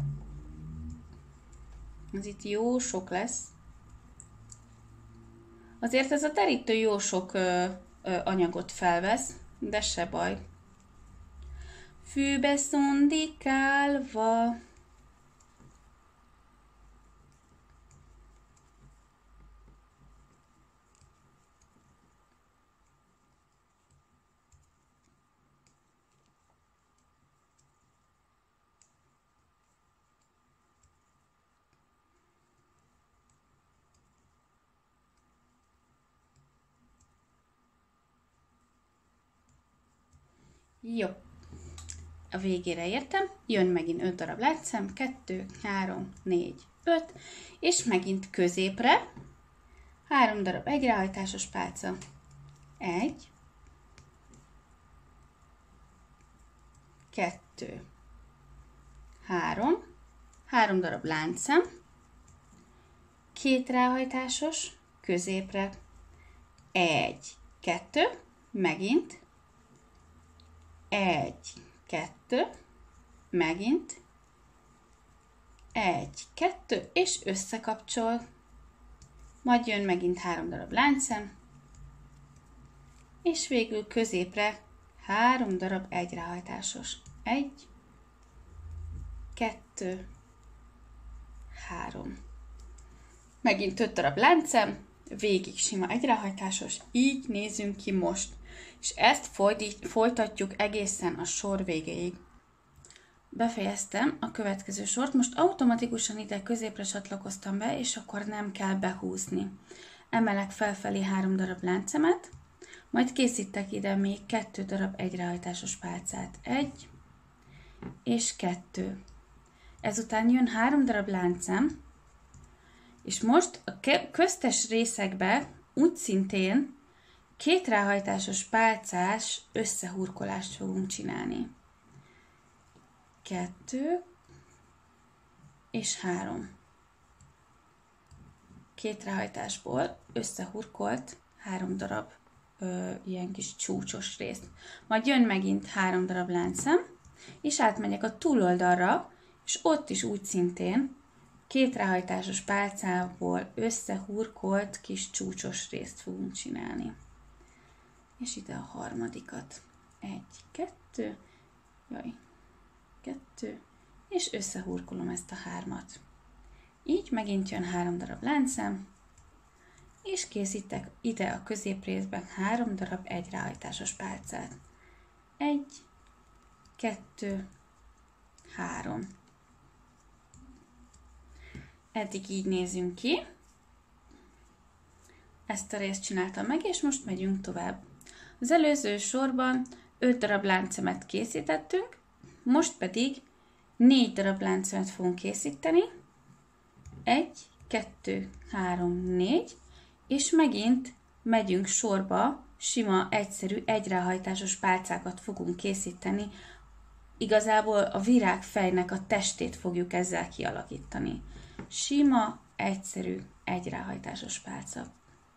Ez itt jó sok lesz. Azért ez a terítő jó sok anyagot felvesz, de se baj. Fűbe szundikálva. Jó. A végére értem, jön megint 5 darab láncszem, 2, 3, 4, 5, és megint középre 3 darab egyráhajtásos pálca. 1, 2, 3, 3 darab láncszem, 2 ráhajtásos, középre, 1, 2, megint, 1, 2, megint, 1, 2, és összekapcsol, majd jön megint 3 darab láncszem, és végül középre 3 darab egyráhajtásos. 1, 2, 3. Megint 5 darab láncszem, végig sima egyráhajtásos, így nézünk ki most. És ezt folytatjuk egészen a sor végéig. Befejeztem a következő sort, most automatikusan ide középre csatlakoztam be, és akkor nem kell behúzni. Emelek felfelé 3 darab láncemet, majd készítek ide még 2 darab egyráhajtásos pálcát. 1 és 2. Ezután jön 3 darab láncem, és most a köztes részekbe úgy szintén 2 ráhajtásos pálcás összehurkolást fogunk csinálni. 2 és 3. két ráhajtásból összehurkolt 3 darab ilyen kis csúcsos részt. Majd jön megint 3 darab láncszem, és átmegyek a túloldalra, és ott is úgy szintén két ráhajtásos pálcából összehurkolt kis csúcsos részt fogunk csinálni. És ide a harmadikat. 1, 2, 2, és összehurkolom ezt a 3-at. Így megint jön 3 darab láncszem, és készítek ide a középrészben 3 darab egy ráhajtásos pálcát. 1, 2, 3. Eddig így nézünk ki. Ezt a részt csináltam meg, és most megyünk tovább. Az előző sorban 5 darab láncszemet készítettünk, most pedig 4 darab láncszemet fogunk készíteni. 1, 2, 3, 4, és megint megyünk sorba, sima, egyszerű, egyráhajtásos pálcákat fogunk készíteni. Igazából a virágfejnek a testét fogjuk ezzel kialakítani. Sima, egyszerű, egyráhajtásos pálca.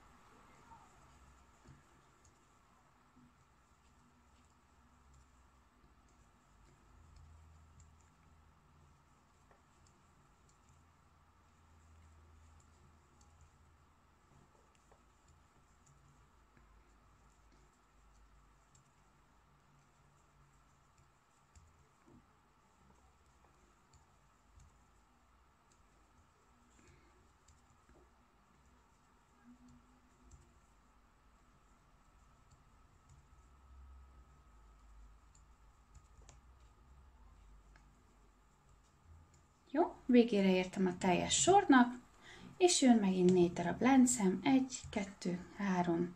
Jó, végére értem a teljes sornak, és jön megint 4 darab láncszem, 1, 2, 3,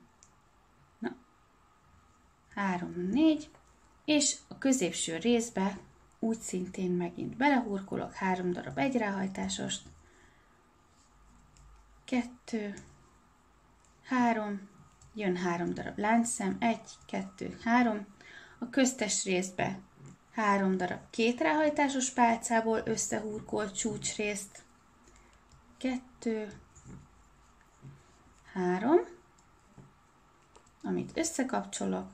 3, 4, és a középső részbe úgy szintén megint belehurkolok 3 darab egyráhajtásost, 2, 3, jön 3 darab láncszem, 1, 2, 3, a köztes részbe 3 darab két ráhajtásos pálcából összehurkolt csúcsrészt, 2, 3, amit összekapcsolok,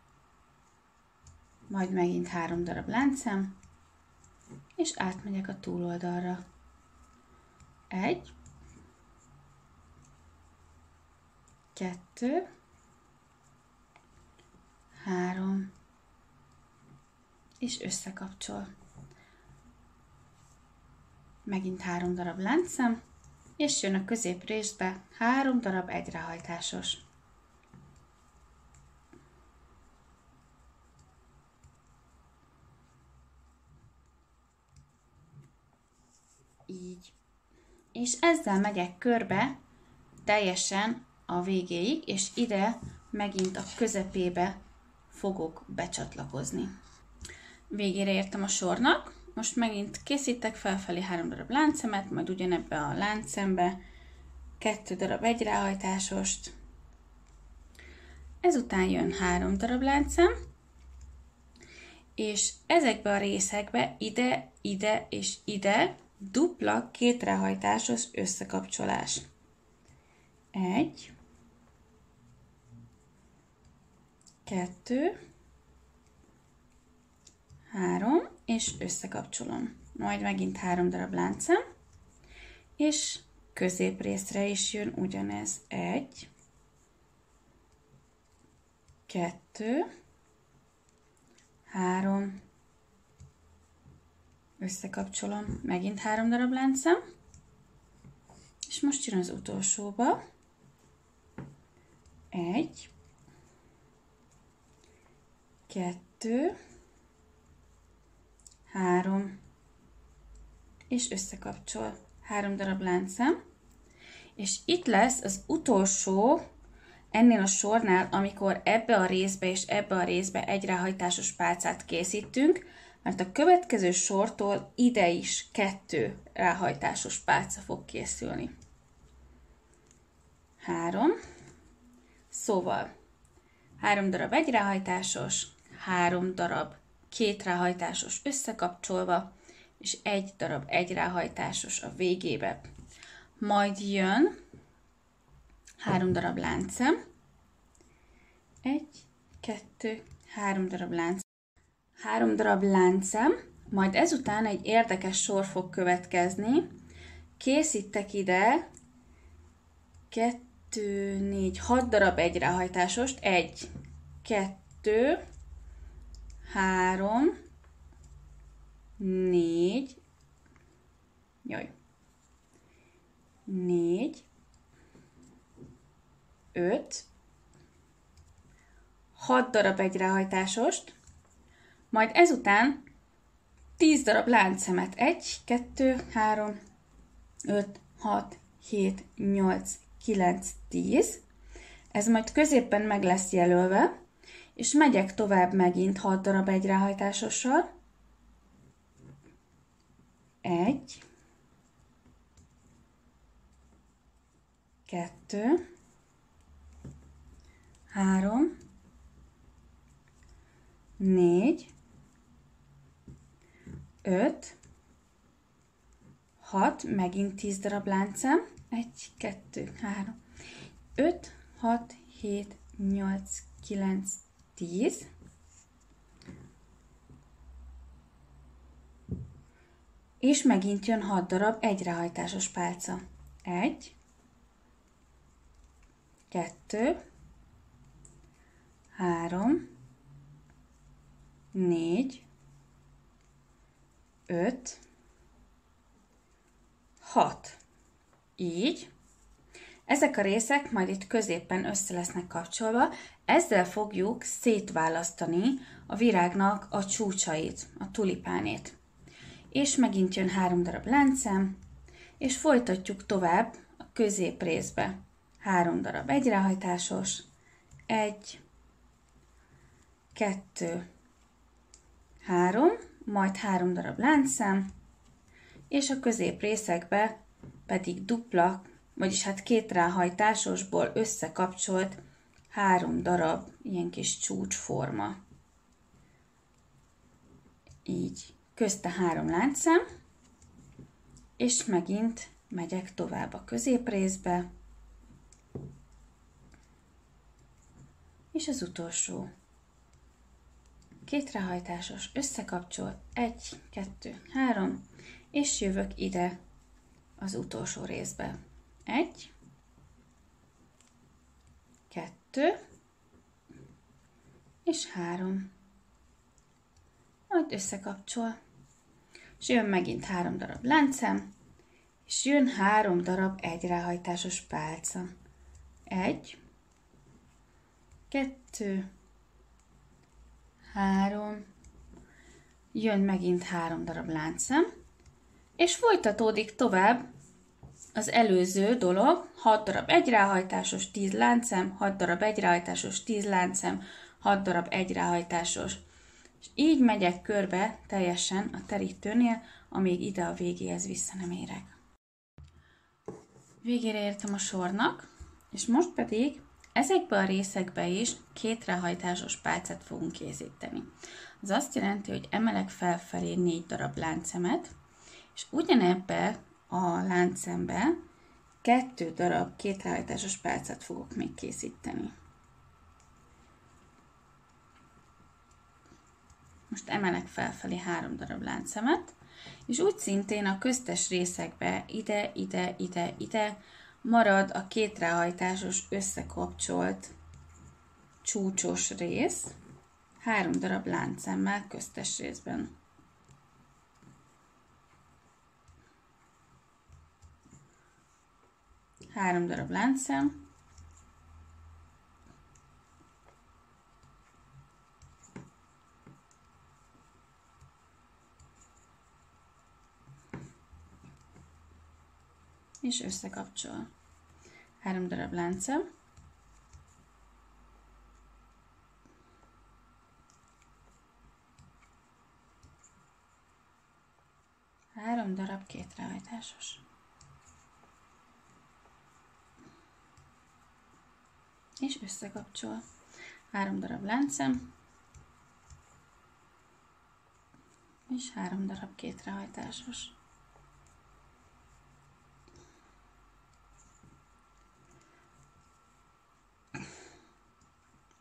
majd megint 3 darab láncszem, és átmegyek a túloldalra. 1, 2, 3, és összekapcsol. Megint 3 darab láncszem, és jön a középrészbe 3 darab egyráhajtásos. Így. És ezzel megyek körbe teljesen a végéig, és ide megint a közepébe fogok becsatlakozni. Végére értem a sornak, most megint készítek felfelé 3 darab láncszemet, majd ugyanebbe a láncszembe 2 darab egyráhajtásost. Ezután jön 3 darab láncszem, és ezekbe a részekbe ide, ide és ide dupla kétráhajtásos összekapcsolás. 1, 2, 3, és összekapcsolom. Majd megint 3 darab láncszem, és középrészre is jön ugyanez. 1, 2, 3, összekapcsolom, megint 3 darab láncszem, és most jön az utolsóba. 1, 2, 3, és összekapcsol 3 darab láncszem, és itt lesz az utolsó ennél a sornál, amikor ebbe a részbe és ebbe a részbe egyráhajtásos pálcát készítünk, mert a következő sortól ide is 2 ráhajtásos pálca fog készülni. 3, szóval 3 darab egyráhajtásos, 3 darab kétráhajtásos összekapcsolva, és 1 darab egyráhajtásos a végébe. Majd jön 3 darab láncszem, 1, 2, 3 darab láncszem, 3 darab láncszem, majd ezután egy érdekes sor fog következni. Készítek ide 2, 4, 6 darab egyráhajtásost, 1, 2, 3, 4, 5, 6 darab egyráhajtásost, majd ezután 10 darab láncszemet. 1, 2, 3, 5, 6, 7, 8, 9, 10. Ez majd középen meg lesz jelölve, és megyek tovább megint 6 darab egyráhajtásossal. 1, 2, 3, 4, 5, 6, megint 10 darab láncszem. 1, 2, 3, 5, 6, 7, 8, 9, 10. És megint jön 6 darab egyráhajtásos pálca. 1, 2, 3, 4, 5, 6. Így. Ezek a részek majd itt középen össze lesznek kapcsolva, ezzel fogjuk szétválasztani a virágnak a csúcsait, a tulipánét. És megint jön 3 darab láncszem, és folytatjuk tovább a középrészbe. 3 darab egyráhajtásos, 1, 2, 3, majd 3 darab láncszem, és a középrészekbe pedig dupla, vagyis hát 2 ráhajtásosból összekapcsolt 3 darab ilyen kis csúcsforma. Így, közte 3 láncszem, és megint megyek tovább a középrészbe, és az utolsó 2 ráhajtásos összekapcsol, 1, 2, 3, és jövök ide az utolsó részbe. 1, 2, és 3. Majd összekapcsol, és jön megint 3 darab láncszem, és jön 3 darab egyráhajtásos pálca. 1, 2, 3, jön megint 3 darab láncszem, és folytatódik tovább az előző dolog, 6 darab egyráhajtásos, 10 láncszem, 6 darab egyráhajtásos, 10 láncszem, 6 darab egyráhajtásos. És így megyek körbe teljesen a terítőnél, amíg ide a végéhez vissza nem érek. Végére értem a sornak, és most pedig ezekbe a részekbe is 2 ráhajtásos pálcát fogunk készíteni. Az azt jelenti, hogy emelek felfelé 4 darab láncszemet, és ugyanebbe a láncszembe 2 darab 2 ráhajtásos pálcát fogok még készíteni. Most emelek felfelé 3 darab láncszemet, és úgy szintén a köztes részekbe ide, ide, ide, ide marad a 2 ráhajtásos összekapcsolt csúcsos rész, 3 darab láncszemmel köztes részben. Három darab láncszem, és összekapcsol. 3 darab láncszem, három darab 2 ráhajtásos. És összekapcsol. 3 darab láncszem, és 3 darab 2 ráhajtásos.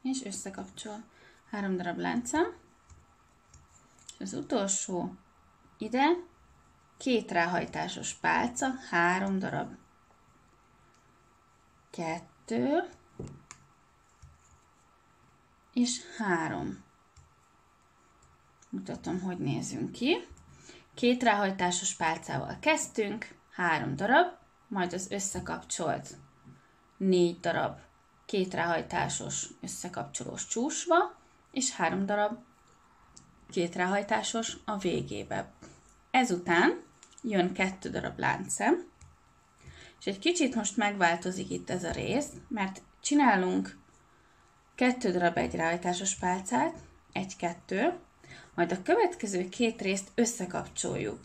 és összekapcsol. 3 darab láncszem, és az utolsó ide 2 ráhajtásos pálca, 3 darab. 2 és 3. Mutatom, hogy nézünk ki. 2 ráhajtásos pálcával kezdtünk, 3 darab, majd az összekapcsolt 4 darab 2 ráhajtásos összekapcsolós csúsva, és 3 darab 2 ráhajtásos a végébe. Ezután jön 2 darab láncszem, és egy kicsit most megváltozik itt ez a rész, mert csinálunk 2 darab egyráhajtásos pálcát, 1-2, majd a következő 2 részt összekapcsoljuk.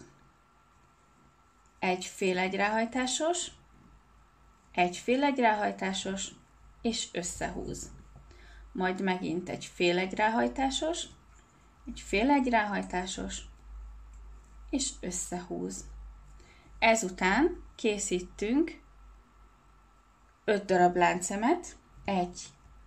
Egy fél egyráhajtásos, egy fél egyráhajtásos, és összehúz. Majd megint egy fél egyráhajtásos, egy fél egyráhajtásos, és összehúz. Ezután készítünk 5 darab láncszemet, 1,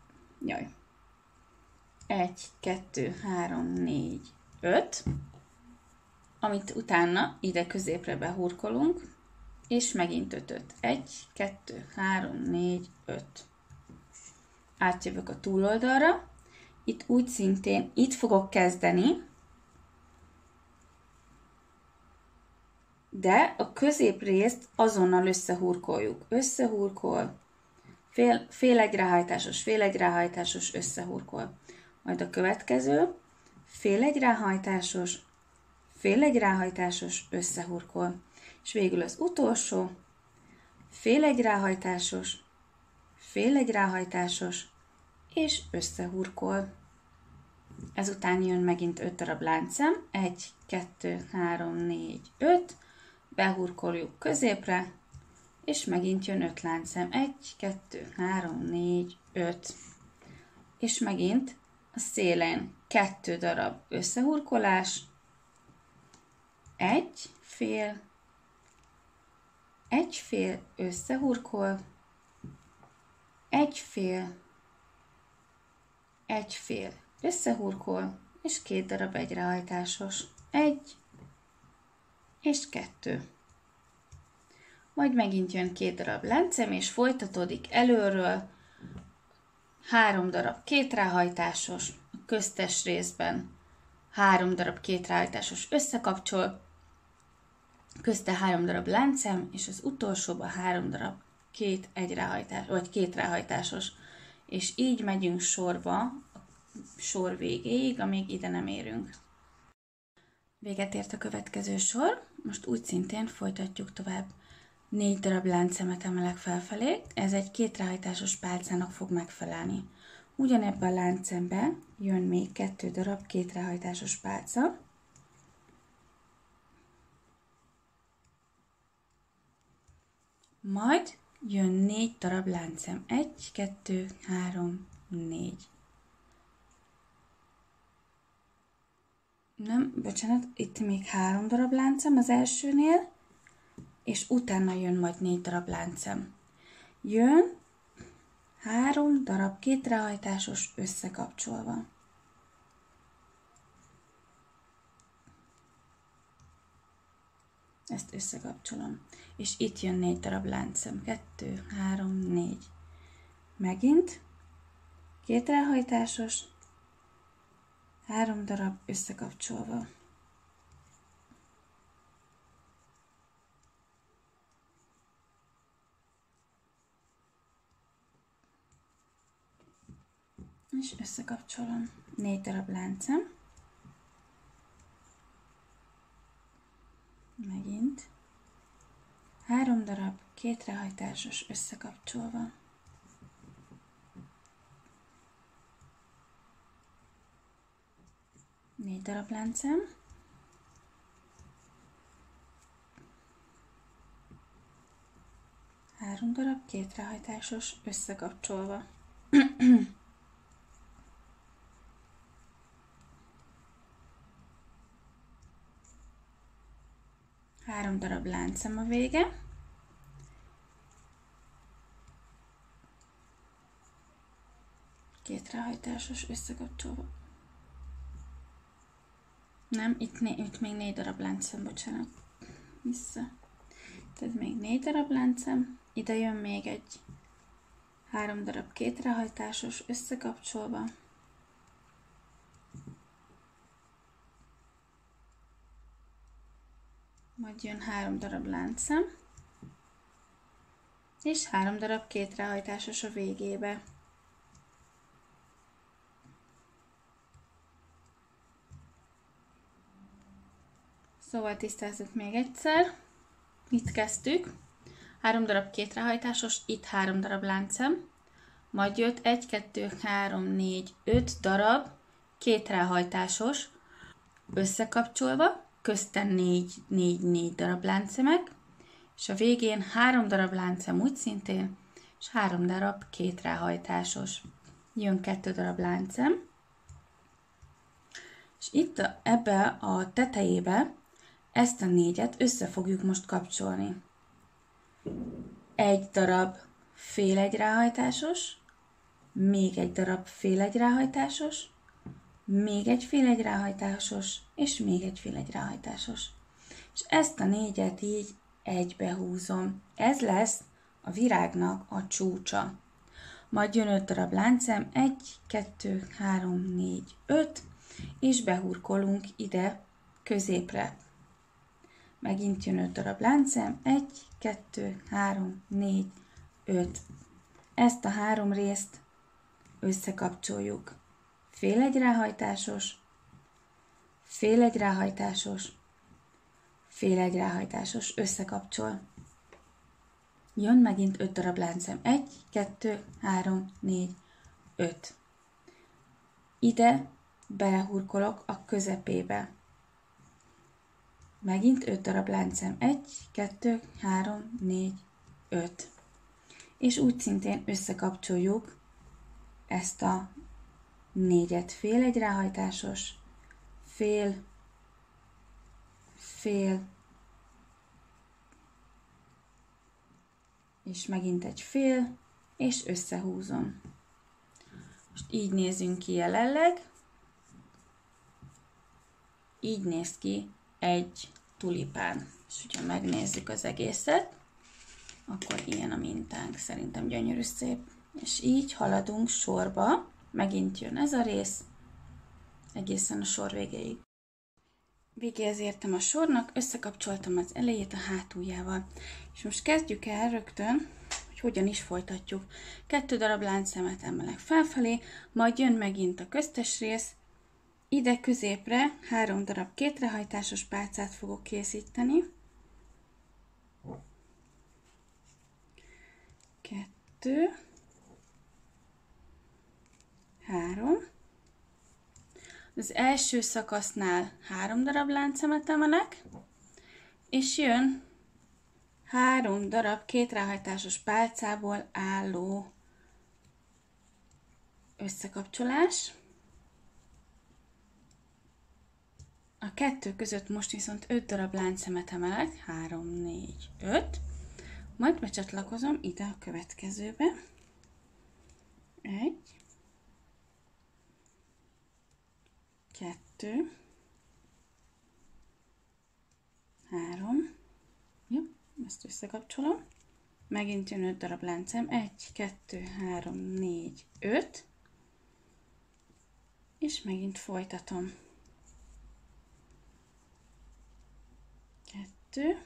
2, 3, 4, 5, amit utána ide középre behurkolunk, és megint 5-öt. 1, 2, 3, 4, 5. Átjövök a túloldalra, itt úgy szintén, itt fogok kezdeni, de a középrészt azonnal összehurkoljuk. Összehurkol, fél egyráhajtásos, összehurkol. Majd a következő, fél egyráhajtásos, összehurkol. És végül az utolsó, fél egyráhajtásos, és összehurkol. Ezután jön megint 5 darab láncszem, 1, 2, 3, 4, 5, behurkoljuk középre, és megint jön 5 láncszem, 1, 2, 3, 4, 5, és megint a szélén 2 darab összehurkolás, egy fél összehurkol, egy fél összehurkol, és 2 darab egyráhajtásos, 1 és 2. Majd megint jön 2 darab láncszem, és folytatódik előről 3 darab 2 ráhajtásos, a köztes részben 3 darab 2 ráhajtásos összekapcsol, közte 3 darab láncszem, és az utolsóban 3 darab 2 ráhajtásos. És így megyünk sorba, a sor végéig, amíg ide nem érünk. Véget ért a következő sor, most úgy szintén folytatjuk tovább. 4 darab láncszemet emelek felfelé, ez egy 2 ráhajtásos pálcának fog megfelelni. Ugyanebben a láncszemben jön még 2 darab 2 ráhajtásos pálca. Majd jön 4 darab láncszem. 1, 2, 3, 4. Nem, bocsánat, itt még 3 darab láncszem az elsőnél, és utána jön majd 4 darab láncszem. Jön 3 darab 2 ráhajtásos összekapcsolva. Ezt összekapcsolom. És itt jön 4 darab láncszem. 2, 3, 4. Megint 2 ráhajtásos, 3 darab összekapcsolva. És összekapcsolom. 4 darab láncszem. Megint 3 darab 2 ráhajtásos összekapcsolva. Négy darab láncszem. Három darab 2 ráhajtásos összekapcsolva. 3 darab láncszem a vége. Két ráhajtásos összekapcsolva. Nem, itt még 4 darab láncszem, bocsánat. Vissza. Tehát még 4 darab láncszem. Ide jön még egy 3 darab két ráhajtásos összekapcsolva. Majd jön 3 darab láncszem. És 3 darab két ráhajtásos a végébe. Szóval tisztázzuk még egyszer. Itt kezdtük. 3 darab két ráhajtásos, itt 3 darab láncszem. Majd jött 1, 2, 3, 4, 5 darab két ráhajtásos összekapcsolva, közten 4 darab láncszemek, és a végén 3 darab láncszem úgy szintén, és 3 darab két ráhajtásos. Jön 2 darab láncszem, és itt ebbe a tetejébe ezt a 4-et össze fogjuk most kapcsolni. 1 darab fél egy ráhajtásos, még 1 darab fél egy ráhajtásos, még egy fél egy ráhajtásos, és még egy fél egy ráhajtásos. És ezt a 4-et így egybe húzom. Ez lesz a virágnak a csúcsa. Majd jön 5 darab láncszem, 1, 2, 3, 4, 5, és behurkolunk ide középre. Megint jön 5 darab láncszem, 1, 2, 3, 4, 5. Ezt a 3 részt összekapcsoljuk. Fél egy ráhajtásos, fél egy ráhajtásos, fél egy ráhajtásos, összekapcsol. Jön megint 5 darab láncszem, 1, 2, 3, 4, 5. Ide belehurkolok a közepébe. Megint 5 darab láncszem, 1, 2, 3, 4, 5. És úgy szintén összekapcsoljuk ezt a 4-et, fél egy ráhajtásos, fél, fél, és megint egy fél, és összehúzom. Most így nézünk ki jelenleg. Így néz ki egy tulipán. És hogyha megnézzük az egészet, akkor ilyen a mintánk. Szerintem gyönyörű, szép. És így haladunk sorba. Megint jön ez a rész, egészen a sor végéig. Végéhez értem a sornak, összekapcsoltam az elejét a hátuljával. És most kezdjük el rögtön, hogy hogyan is folytatjuk. 2 darab láncszemet emelek felfelé, majd jön megint a köztes rész. Ide középre 3 darab kétrehajtásos pálcát fogok készíteni. 2, 3. Az első szakasznál 3 darab láncszemet emelek, és jön 3 darab kétrehajtásos pálcából álló összekapcsolás. A 2 között most viszont 5 darab láncszemet emelek, 3, 4, 5, majd becsatlakozom ide a következőbe. 1, 2, 3, jó, ezt összekapcsolom, megint jön 5 darab láncszem, 1, 2, 3, 4, 5, és megint folytatom. 2,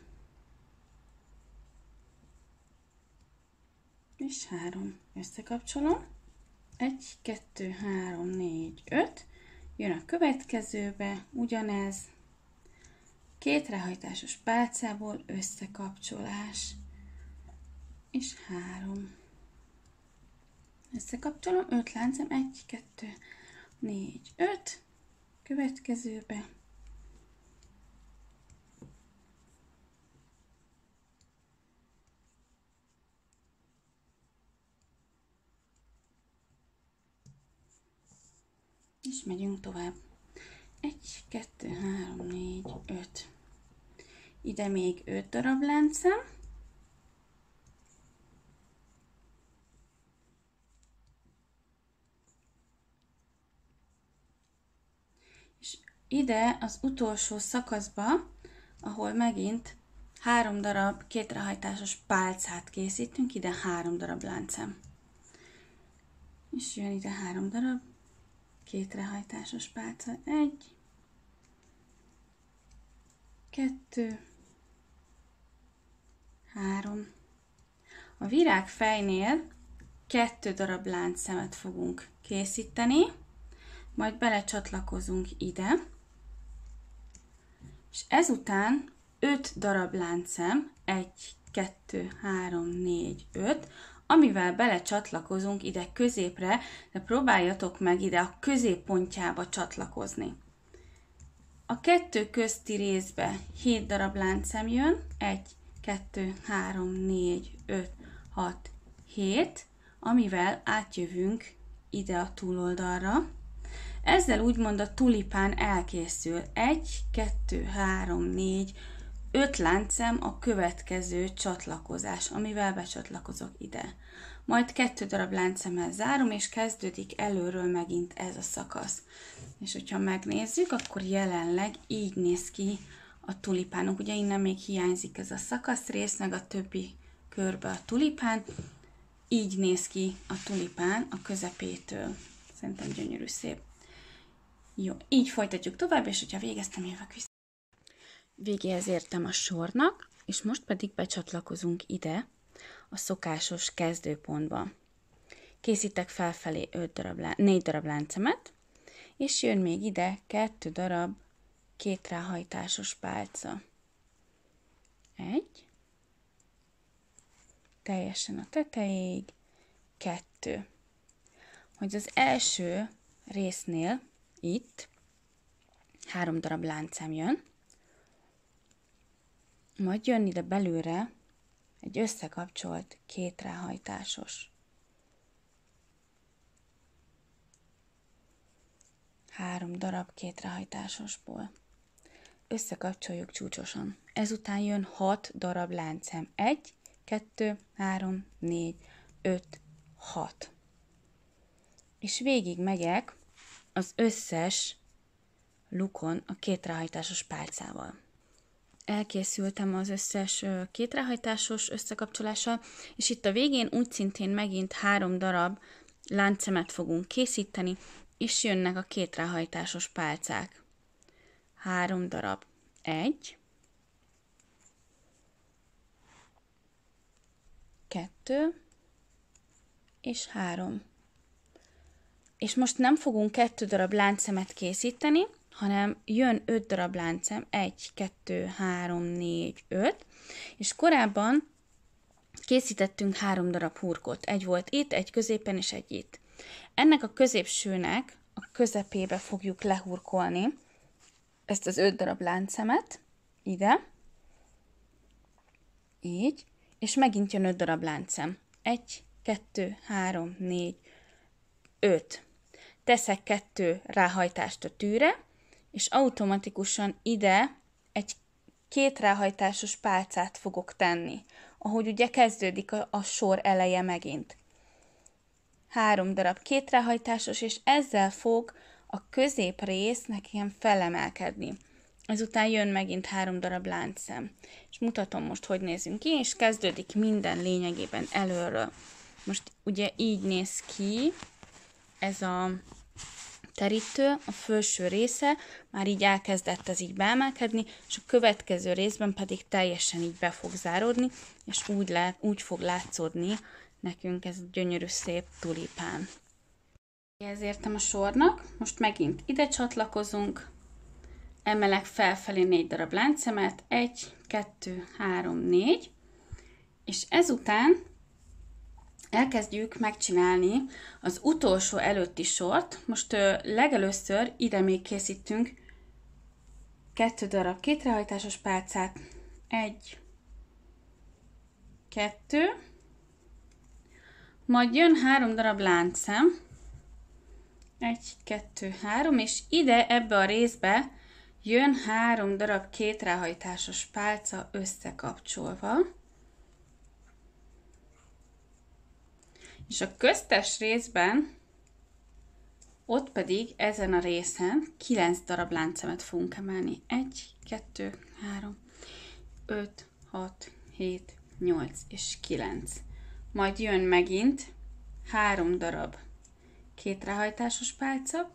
és 3, összekapcsolom, 1, 2, 3, 4, 5, jön a következőbe, ugyanez, kétrehajtásos pálcából összekapcsolás, és 3. Összekapcsolom, 5 láncem, 1, 2, 4, 5, következőbe, és megyünk tovább. 1, 2, 3, 4, 5. Ide még 5 darab láncszem. ide az utolsó szakaszba, ahol megint 3 darab kétrehajtásos pálcát készítünk, ide 3 darab láncszem. És jön ide 3 darab kétrehajtásos pálca. 1, 2, 3. A virágfejnél 2 darab láncszemet fogunk készíteni, majd belecsatlakozunk ide, és ezután 5 darab láncszem, 1, 2, 3, 4, 5, amivel belecsatlakozunk ide középre, de próbáljatok meg ide a középpontjába csatlakozni. A 2 közti részbe 7 darab láncszem jön, 1, 2, 3, 4, 5, 6, 7, amivel átjövünk ide a túloldalra. Ezzel úgymond a tulipán elkészül. 1, 2, 3, 4, 5 láncszem a következő csatlakozás, amivel becsatlakozok ide. Majd 2 darab láncszemmel zárom, és kezdődik előről megint ez a szakasz. És hogyha megnézzük, akkor jelenleg így néz ki a tulipánunk. Ugye innen még hiányzik ez a szakaszrész, meg a többi körbe a tulipán. Így néz ki a tulipán a közepétől. Szerintem gyönyörű, szép. Jó, így folytatjuk tovább, és hogyha végeztem, jövök vissza. Végéhez értem a sornak, és most pedig becsatlakozunk ide a szokásos kezdőpontba. Készítek felfelé 4 darab láncemet, és jön még ide 2 darab kétráhajtásos pálca. 1, teljesen a tetejéig, 2. Hogy az első résznél itt 3 darab láncszem jön, majd jön ide belőle egy összekapcsolt kétráhajtásos. 3 darab kétráhajtásosból. Összekapcsoljuk csúcsosan. Ezután jön 6 darab láncszem. 1, 2, 3, 4, 5, 6. És végig megyek az összes lukon a kétráhajtásos pálcával. Elkészültem az összes kétráhajtásos összekapcsolással, és itt a végén úgy szintén megint 3 darab láncszemet fogunk készíteni, és jönnek a kétráhajtásos pálcák. 3 darab. 1, 2, és 3. És most nem fogunk 2 darab láncszemet készíteni, hanem jön 5 darab láncszem, 1, 2, 3, 4, 5, és korábban készítettünk 3 darab hurkot. Egy volt itt, egy középen és egy itt. Ennek a középsőnek a közepébe fogjuk lehurkolni ezt az 5 darab láncszemet, ide, így, és megint jön 5 darab láncszem. 1, 2, 3, 4, 5. Teszek 2 ráhajtást a tűre, és automatikusan ide egy kétráhajtásos pálcát fogok tenni, ahogy ugye kezdődik a sor eleje megint. 3 darab kétráhajtásos, és ezzel fog a középrész nekem felemelkedni. Ezután jön megint 3 darab láncszem. És mutatom most, hogy nézünk ki, és kezdődik minden lényegében előről. Most ugye így néz ki ez a terítő, a felső része, már így elkezdett ez így beemelkedni, és a következő részben pedig teljesen így be fog záródni, és úgy fog látszódni nekünk ez gyönyörű szép tulipán. Ehhez értem a sornak, most megint ide csatlakozunk, emelek felfelé 4 darab láncszemet, 1, 2, 3, 4, és ezután elkezdjük megcsinálni az utolsó előtti sort. Most legelőször ide még készítünk 2 darab kétráhajtásos pálcát, 1, 2, majd jön 3 darab láncszem, 1, 2, 3, és ide ebbe a részbe jön 3 darab kétráhajtásos pálca összekapcsolva. És a köztes részben ott pedig ezen a részen 9 darab láncszemet fogunk emelni. 1, 2, 3, 5, 6, 7, 8 és 9. Majd jön megint 3 darab kétrehajtásos pálca,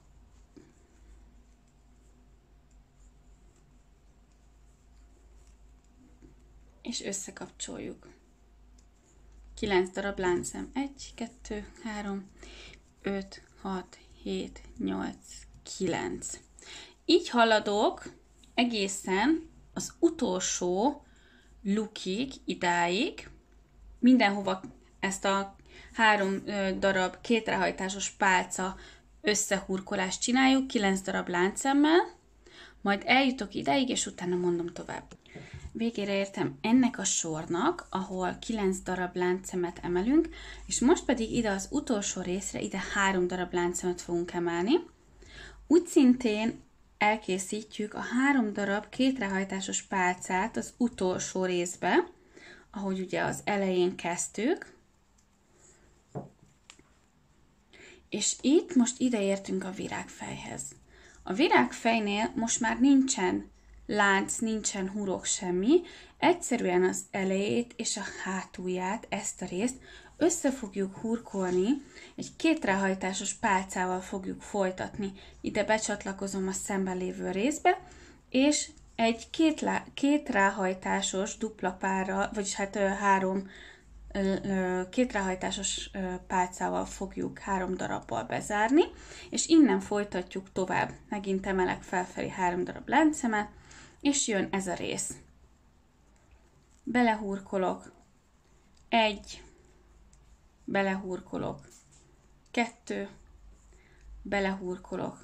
és összekapcsoljuk. 9 darab láncszem. 1, 2, 3, 5, 6, 7, 8, 9. Így haladok egészen az utolsó lukig, idáig. Mindenhova ezt a 3 darab kétrehajtásos pálca összehurkolást csináljuk, 9 darab láncszemmel, majd eljutok ideig, és utána mondom tovább. Végére értem ennek a sornak, ahol 9 darab láncszemet emelünk, és most pedig ide az utolsó részre, ide 3 darab láncszemet fogunk emelni. Úgy szintén elkészítjük a 3 darab kétrehajtásos pálcát az utolsó részbe, ahogy ugye az elején kezdtük. És itt most ide értünk a virágfejhez. A virágfejnél most már nincsen lánc, nincsen hurok, semmi. Egyszerűen az elejét és a hátulját, ezt a részt össze fogjuk hurkolni, egy kétrehajtásos pálcával fogjuk folytatni. Ide becsatlakozom a szemben lévő részbe, és egy kétrehajtásos dupla párral, vagyis hát 3 kétrehajtásos pálcával fogjuk 3 darabbal bezárni, és innen folytatjuk tovább. Megint emelek felfelé 3 darab láncszemet, és jön ez a rész. Belehurkolok, 1, belehurkolok, 2, belehurkolok,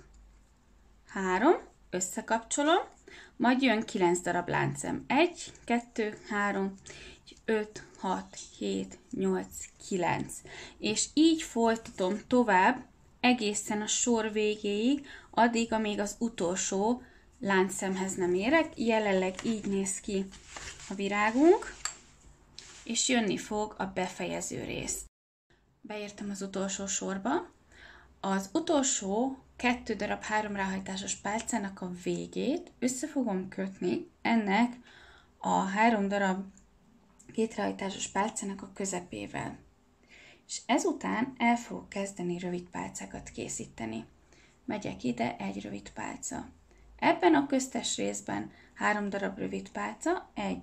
3, összekapcsolom, majd jön 9 darab láncszem. 1, 2, 3, 5, 6, 7, 8, 9. És így folytatom tovább egészen a sor végéig, addig, amíg az utolsó láncszemhez nem érek. Jelenleg így néz ki a virágunk, és jönni fog a befejező rész. Beértem az utolsó sorba. Az utolsó 2 darab 3 ráhajtásos pálcának a végét össze fogom kötni ennek a 3 darab kétrehajtásos pálcának a közepével. És ezután el fogok kezdeni rövid pálcákat készíteni. Megyek ide, egy rövid pálca. Ebben a köztes részben 3 darab rövid pálca, 1,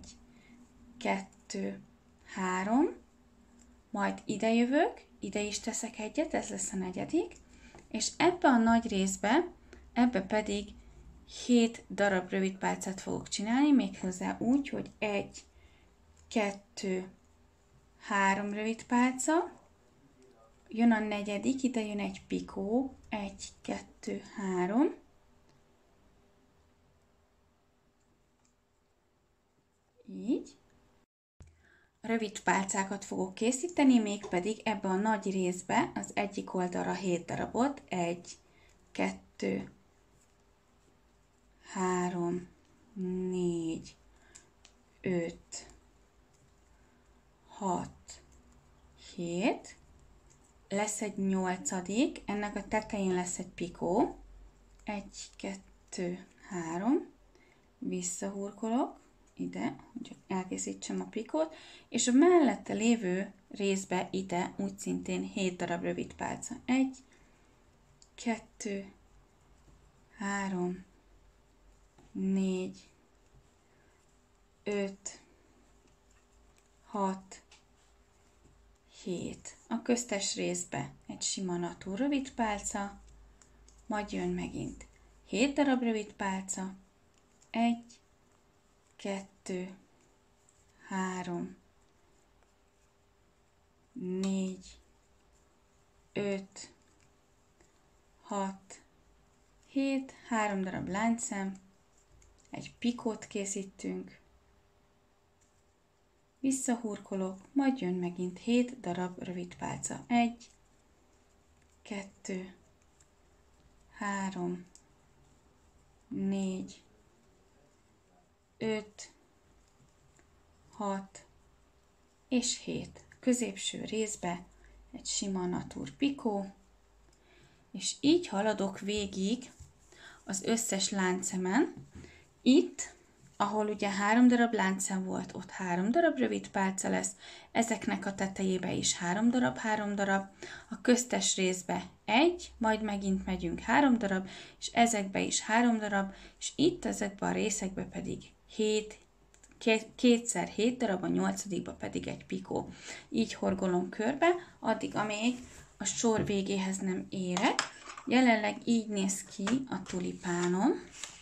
2, 3, majd ide jövök, ide is teszek egyet, ez lesz a negyedik, és ebbe a nagy részbe, ebbe pedig 7 darab rövid pálcát fogok csinálni, méghozzá úgy, hogy 1, 2, 3 rövid pálca, jön a negyedik, ide jön egy pikó, 1, 2, 3, így. Rövid pálcákat fogok készíteni, mégpedig ebbe a nagy részbe az egyik oldalra 7 darabot, 1, 2, 3, 4, 5, 6, 7, lesz egy 8. Ennek a tetején lesz egy pikó, 1, 2, 3, visszahurkolok ide, hogy elkészítsem a pikót, és a mellette lévő részbe ide úgy szintén 7 darab rövid pálca. 1, 2, 3, 4, 5, 6, 7. A köztes részbe egy sima natúr rövid pálca, majd jön megint 7 darab rövid pálca, 1, 2, 3, 4, 5, 6, 7, 3 darab láncszem, egy pikót készítünk, visszahurkolok, majd jön megint 7 darab rövid pálca. 1, 2, 3, 4, 5, 6 és 7. Középső részbe egy sima natúr pikó, És így haladok végig az összes láncemen. Itt, ahol ugye 3 darab láncem volt, ott 3 darab rövid pálca lesz, ezeknek a tetejébe is 3 darab, 3 darab, a köztes részbe 1, majd megint megyünk 3 darab, és ezekbe is 3 darab, és itt ezekbe a részekbe pedig 7, 2x7 darab, a 8-ba pedig egy pikó. Így horgolom körbe, addig, amíg a sor végéhez nem érek. Jelenleg így néz ki a tulipánom.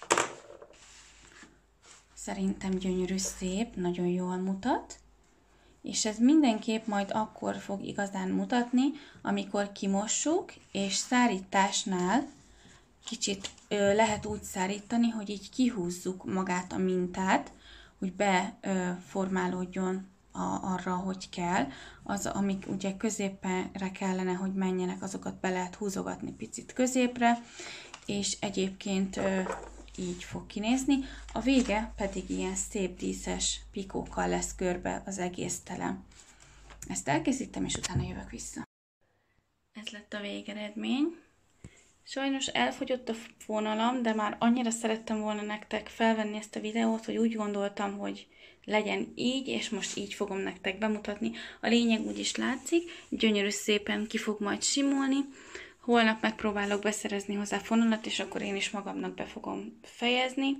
Szerintem gyönyörű, szép, nagyon jól mutat. És ez mindenképp majd akkor fog igazán mutatni, amikor kimossuk, és szárításnál kicsit lehet úgy szárítani, hogy így kihúzzuk magát a mintát, hogy beformálódjon arra, hogy kell. Az, amik ugye középre kellene, hogy menjenek, azokat be lehet húzogatni picit középre, és egyébként így fog kinézni. A vége pedig ilyen szép díszes pikókkal lesz körbe az egész tele. Ezt elkészítem, és utána jövök vissza. Ez lett a végeredmény. Sajnos elfogyott a fonalam, de már annyira szerettem volna nektek felvenni ezt a videót, hogy úgy gondoltam, hogy legyen így, és most így fogom nektek bemutatni. A lényeg úgyis látszik, gyönyörű szépen ki fog majd simulni. Holnap megpróbálok beszerezni hozzá fonalat, és akkor én is magamnak be fogom fejezni.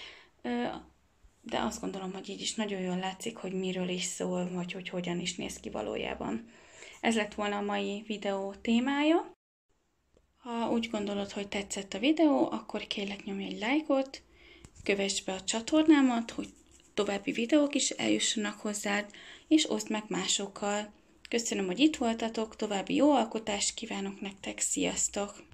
De azt gondolom, hogy így is nagyon jól látszik, hogy miről is szól, vagy hogy hogyan is néz ki valójában. Ez lett volna a mai videó témája. Ha úgy gondolod, hogy tetszett a videó, akkor kérlek nyomj egy lájkot, kövess be a csatornámat, hogy további videók is eljussanak hozzád, és oszd meg másokkal. Köszönöm, hogy itt voltatok, további jó alkotást kívánok nektek, sziasztok!